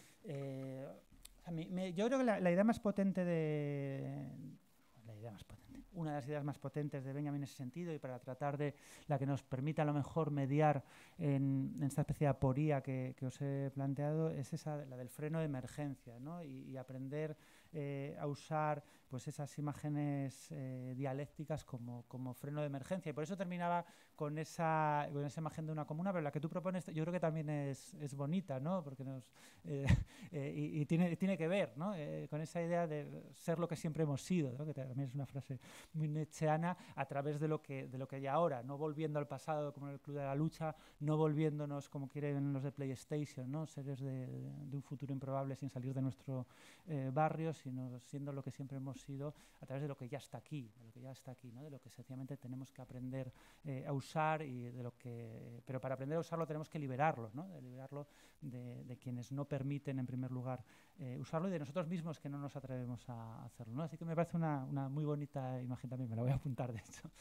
eh, o sea, me, me, yo creo que la, la idea más potente de... La idea más potente. Una de las ideas más potentes de Benjamin en ese sentido y para tratar de la que nos permita a lo mejor mediar en, en esta especie de aporía que, que os he planteado es esa, la del freno de emergencia, ¿no? y, y aprender eh, a usar pues esas imágenes eh, dialécticas como, como freno de emergencia. Y por eso terminaba con esa, con esa imagen de una comuna, pero la que tú propones yo creo que también es, es bonita, ¿no? Porque nos, eh, eh, y, y tiene, tiene que ver, ¿no? eh, con esa idea de ser lo que siempre hemos sido, ¿no? Que también es una frase muy nietzscheana, a través de lo que, de lo que hay ahora, no volviendo al pasado como en el Club de la Lucha, no volviéndonos como quieren los de PlayStation, ¿no? Seres de, de un futuro improbable sin salir de nuestro eh, barrio, sino siendo lo que siempre hemos sido a través de lo que ya está aquí, de lo que ya está aquí, ¿no? De lo que sencillamente tenemos que aprender eh, a usar y de lo que, pero para aprender a usarlo tenemos que liberarlo, ¿no? De liberarlo de, de quienes no permiten en primer lugar eh, usarlo y de nosotros mismos que no nos atrevemos a hacerlo, ¿no? Así que me parece una, una muy bonita imagen también, me la voy a apuntar de hecho.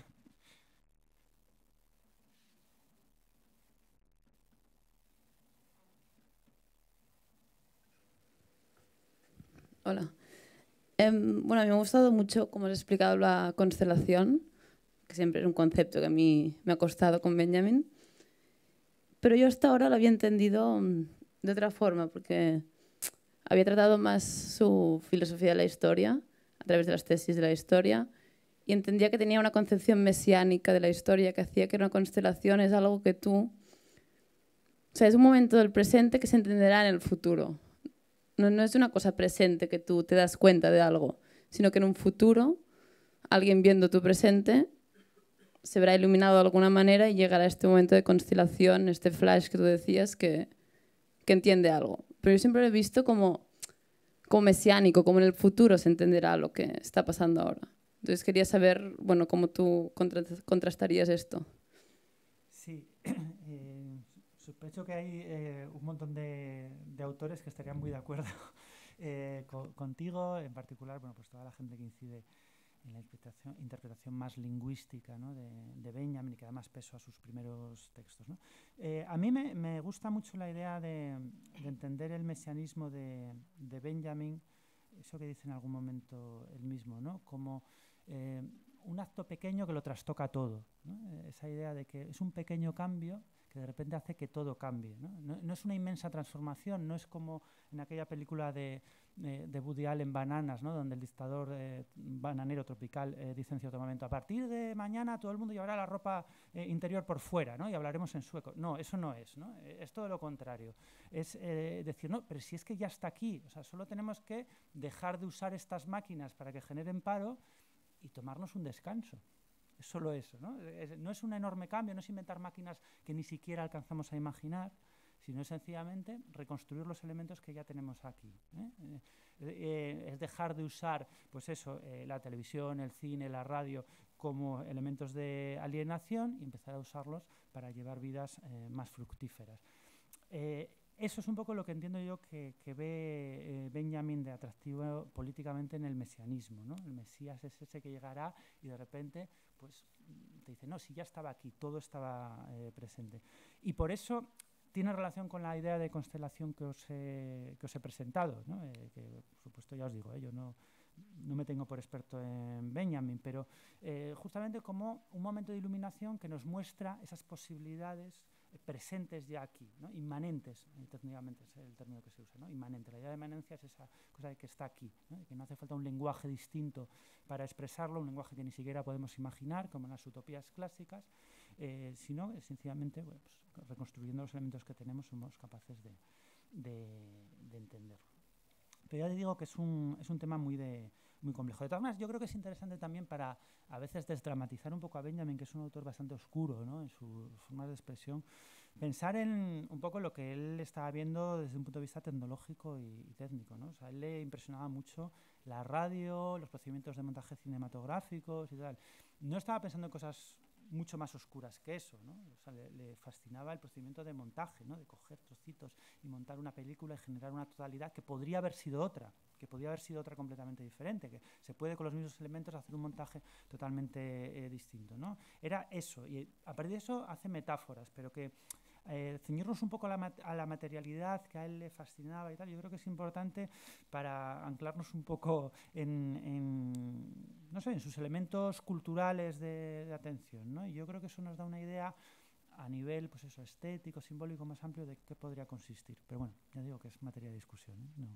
Hola. Eh, bueno, a mí me ha gustado mucho cómo has explicado la constelación, que siempre es un concepto que a mí me ha costado con Benjamin, pero yo hasta ahora lo había entendido de otra forma, porque había tratado más su filosofía de la historia, a través de las tesis de la historia, y entendía que tenía una concepción mesiánica de la historia que hacía que una constelación es algo que tú... O sea, es un momento del presente que se entenderá en el futuro. No, no es una cosa presente que tú te das cuenta de algo, sino que en un futuro alguien viendo tu presente se verá iluminado de alguna manera y llegará a este momento de constelación, este flash que tú decías, que, que entiende algo. Pero yo siempre lo he visto como, como mesiánico, como en el futuro se entenderá lo que está pasando ahora. Entonces quería saber, bueno, cómo tú contra, contrastarías esto. Sí, eh, sospecho que hay eh, un montón de, de autores que estarían muy de acuerdo eh, co contigo, en particular, bueno, pues toda la gente que incide en la interpretación, interpretación más lingüística, ¿no?, de, de Benjamin, y que da más peso a sus primeros textos, ¿no? Eh, a mí me, me gusta mucho la idea de, de entender el mesianismo de, de Benjamin, eso que dice en algún momento él mismo, ¿no?, como eh, un acto pequeño que lo trastoca todo, ¿no? Esa idea de que es un pequeño cambio que de repente hace que todo cambie, ¿no? No, no es una inmensa transformación, no es como en aquella película de, de, de Woody Allen, Bananas, ¿no?, donde el dictador eh, bananero tropical eh, dice en cierto momento, a partir de mañana todo el mundo llevará la ropa eh, interior por fuera, ¿no?, y hablaremos en sueco. No, eso no es, ¿no? Es todo lo contrario. Es eh, decir, no, pero si es que ya está aquí, o sea, solo tenemos que dejar de usar estas máquinas para que generen paro y tomarnos un descanso. Es solo eso, ¿no? Es, no es un enorme cambio, no es inventar máquinas que ni siquiera alcanzamos a imaginar, sino es sencillamente reconstruir los elementos que ya tenemos aquí, ¿eh? Eh, eh, es dejar de usar, pues eso, eh, la televisión, el cine, la radio como elementos de alienación y empezar a usarlos para llevar vidas eh, más fructíferas. Eh, Eso es un poco lo que entiendo yo que, que ve eh, Benjamin de atractivo políticamente en el mesianismo, ¿no? El Mesías es ese que llegará y de repente pues, te dice, no, si ya estaba aquí, todo estaba eh, presente. Y por eso tiene relación con la idea de constelación que os he, que os he presentado, ¿no? Eh, que por supuesto ya os digo, eh, yo no, no me tengo por experto en Benjamin, pero eh, justamente como un momento de iluminación que nos muestra esas posibilidades presentes ya aquí, ¿no? Inmanentes, eh, técnicamente es el término que se usa, ¿no? Inmanente. La idea de inmanencia es esa cosa de que está aquí, ¿no? Que no hace falta un lenguaje distinto para expresarlo, un lenguaje que ni siquiera podemos imaginar, como en las utopías clásicas, eh, sino eh, sencillamente, bueno, pues, reconstruyendo los elementos que tenemos somos capaces de, de, de entenderlo. Pero ya te digo que es un, es un tema muy, de, muy complejo. De todas maneras, yo creo que es interesante también para a veces desdramatizar un poco a Benjamin, que es un autor bastante oscuro, ¿no?, en sus formas de expresión, pensar en un poco lo que él estaba viendo desde un punto de vista tecnológico y, y técnico, ¿no? O sea, a él le impresionaba mucho la radio, los procedimientos de montaje cinematográficos y tal. No estaba pensando en cosas mucho más oscuras que eso, ¿no? O sea, le, le fascinaba el procedimiento de montaje, ¿no?, de coger trocitos y montar una película y generar una totalidad que podría haber sido otra, que podría haber sido otra completamente diferente, que se puede con los mismos elementos hacer un montaje totalmente eh, distinto, ¿no? Era eso, y a partir de eso hace metáforas, pero que eh, ceñirnos un poco a la, a la materialidad que a él le fascinaba y tal, yo creo que es importante para anclarnos un poco en, en no sé, en sus elementos culturales de, de atención, ¿no? Y yo creo que eso nos da una idea a nivel, pues eso, estético, simbólico más amplio de qué podría consistir. Pero bueno, ya digo que es materia de discusión, ¿eh? No.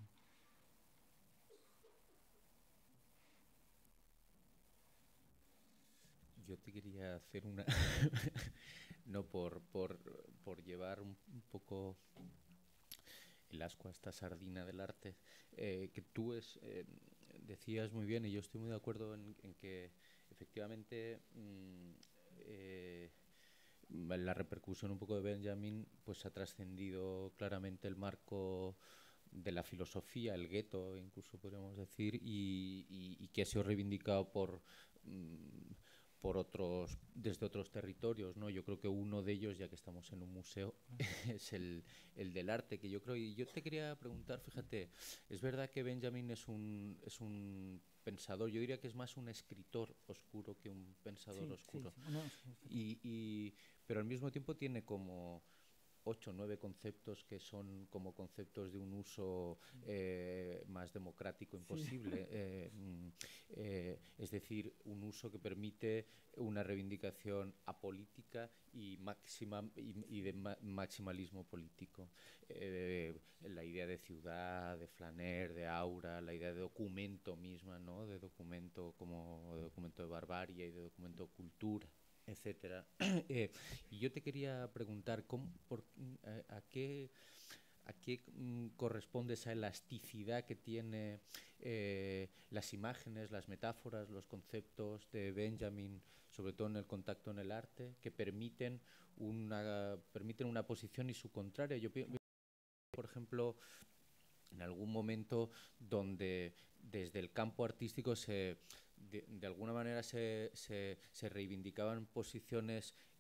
Yo te quería hacer una... no, por, por, por llevar un, un poco el ascua a esta sardina del arte, eh, que tú es, eh, decías muy bien, y yo estoy muy de acuerdo en, en que efectivamente mmm, eh, la repercusión un poco de Benjamin pues ha trascendido claramente el marco de la filosofía, el gueto incluso podríamos decir, y, y, y que ha sido reivindicado por... Mmm, por otros, desde otros territorios, ¿no? Yo creo que uno de ellos, ya que estamos en un museo, es el, el del arte, que yo creo, y yo te quería preguntar, fíjate, es verdad que Benjamin es un, es un pensador, yo diría que es más un escritor oscuro que un pensador sí, oscuro, sí, sí. No, sí, sí. Y, y, pero al mismo tiempo tiene como ocho o nueve conceptos que son como conceptos de un uso eh, más democrático imposible. Sí. Eh, eh, es decir, un uso que permite una reivindicación apolítica y, maxima, y, y de ma maximalismo político. Eh, la idea de ciudad, de flaner, de aura, la idea de documento misma, ¿no? De documento como de documento de barbarie y de documento cultura, etcétera. Eh, y yo te quería preguntar cómo, por, a, a qué a qué mm, corresponde esa elasticidad que tiene eh, las imágenes, las metáforas, los conceptos de Benjamin, sobre todo en el contacto en el arte, que permiten una permiten una posición y su contraria. Yo por ejemplo, en algún momento donde desde el campo artístico se De, de alguna manera se, se, se reivindicaban posiciones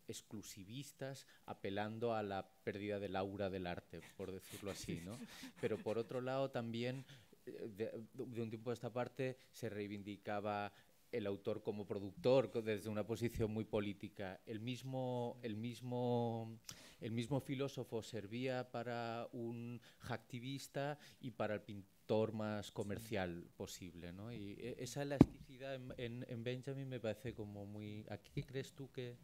exclusivistas, apelando a la pérdida del aura del arte, por decirlo así, ¿no? Pero por otro lado también, de, de un tiempo a esta parte, se reivindicaba el autor como productor desde una posición muy política. El mismo, el mismo, el mismo filósofo servía para un hacktivista y para el pintor más comercial posible, ¿no? Y esa elasticidad en, en, en Benjamin me parece como muy... ¿A qué crees tú que...?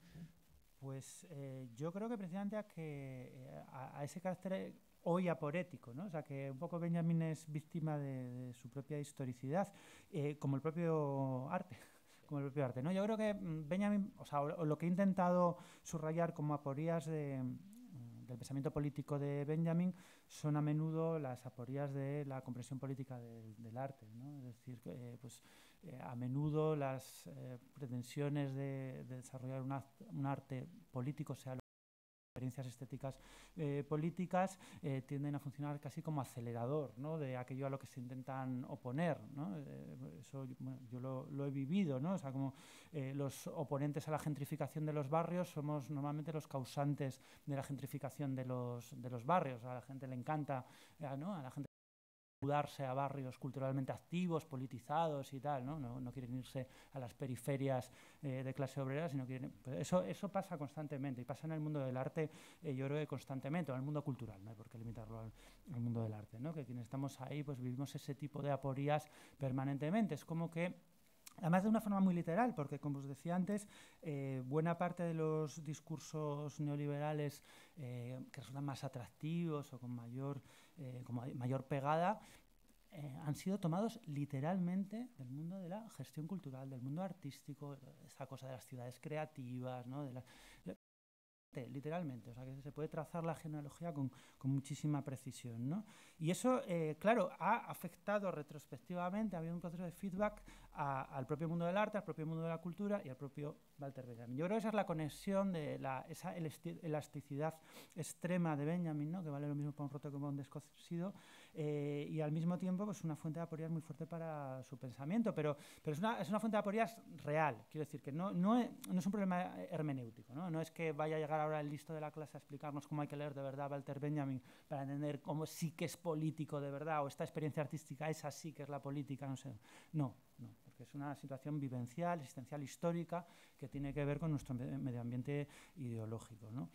Pues eh, yo creo que precisamente a, que, a, a ese carácter hoy aporético, ¿no? O sea, que un poco Benjamin es víctima de, de su propia historicidad, eh, como el propio arte, como el propio arte, ¿no? Yo creo que Benjamin, o sea, o, o lo que he intentado subrayar como aporías de, del pensamiento político de Benjamin son a menudo las aporías de la comprensión política de, del arte, ¿no? Es decir, eh, pues eh, a menudo las eh, pretensiones de, de desarrollar un, act, un arte político, sea experiencias estéticas eh, políticas, eh, tienden a funcionar casi como acelerador, ¿no? De aquello a lo que se intentan oponer, ¿no? Eh, eso bueno, yo lo, lo he vivido, ¿no? O sea, como eh, los oponentes a la gentrificación de los barrios somos normalmente los causantes de la gentrificación de los, de los barrios. A la gente le encanta, eh, ¿no? A la gente mudarse a barrios culturalmente activos, politizados y tal, ¿no? No, no quieren irse a las periferias eh, de clase obrera, sino quieren... Eso, eso pasa constantemente y pasa en el mundo del arte, eh, yo creo que constantemente, o en el mundo cultural, no hay por qué limitarlo al, al mundo del arte, ¿no? Que quienes estamos ahí pues vivimos ese tipo de aporías permanentemente. Es como que además de una forma muy literal, porque como os decía antes, eh, buena parte de los discursos neoliberales eh, que resultan más atractivos o con mayor, eh, con mayor pegada, eh, han sido tomados literalmente del mundo de la gestión cultural, del mundo artístico, esta cosa de las ciudades creativas, ¿no? De la, literalmente, o sea que se puede trazar la genealogía con, con muchísima precisión, ¿no? Y eso, eh, claro, ha afectado retrospectivamente, ha habido un proceso de feedback a, al propio mundo del arte, al propio mundo de la cultura y al propio Walter Benjamin. Yo creo que esa es la conexión de la, esa elasticidad extrema de Benjamin, ¿no? Que vale lo mismo para un roto que para un descosido, eh, y al mismo tiempo pues una fuente de aporías muy fuerte para su pensamiento, pero, pero es, una, es una fuente de aporías real, quiero decir que no, no, es, no es un problema hermenéutico, ¿no? No es que vaya a llegar ahora el listo de la clase a explicarnos cómo hay que leer de verdad a Walter Benjamin para entender cómo sí que es político de verdad, o esta experiencia artística es así que es la política, no sé. No, no, porque es una situación vivencial, existencial, histórica, que tiene que ver con nuestro medio ambiente ideológico, ¿no?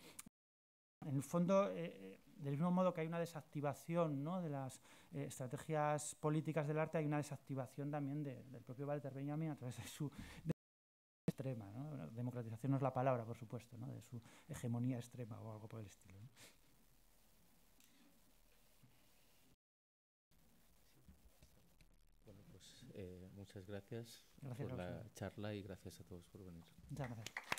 En el fondo, eh, del mismo modo que hay una desactivación, ¿no? de las eh, estrategias políticas del arte, hay una desactivación también de, del propio Walter Benjamin a través de su... De extrema, ¿no? Democratización no es la palabra, por supuesto, ¿no? De su hegemonía extrema o algo por el estilo, ¿no? Bueno, pues eh, muchas gracias, gracias por la charla y gracias a todos por venir. Muchas gracias.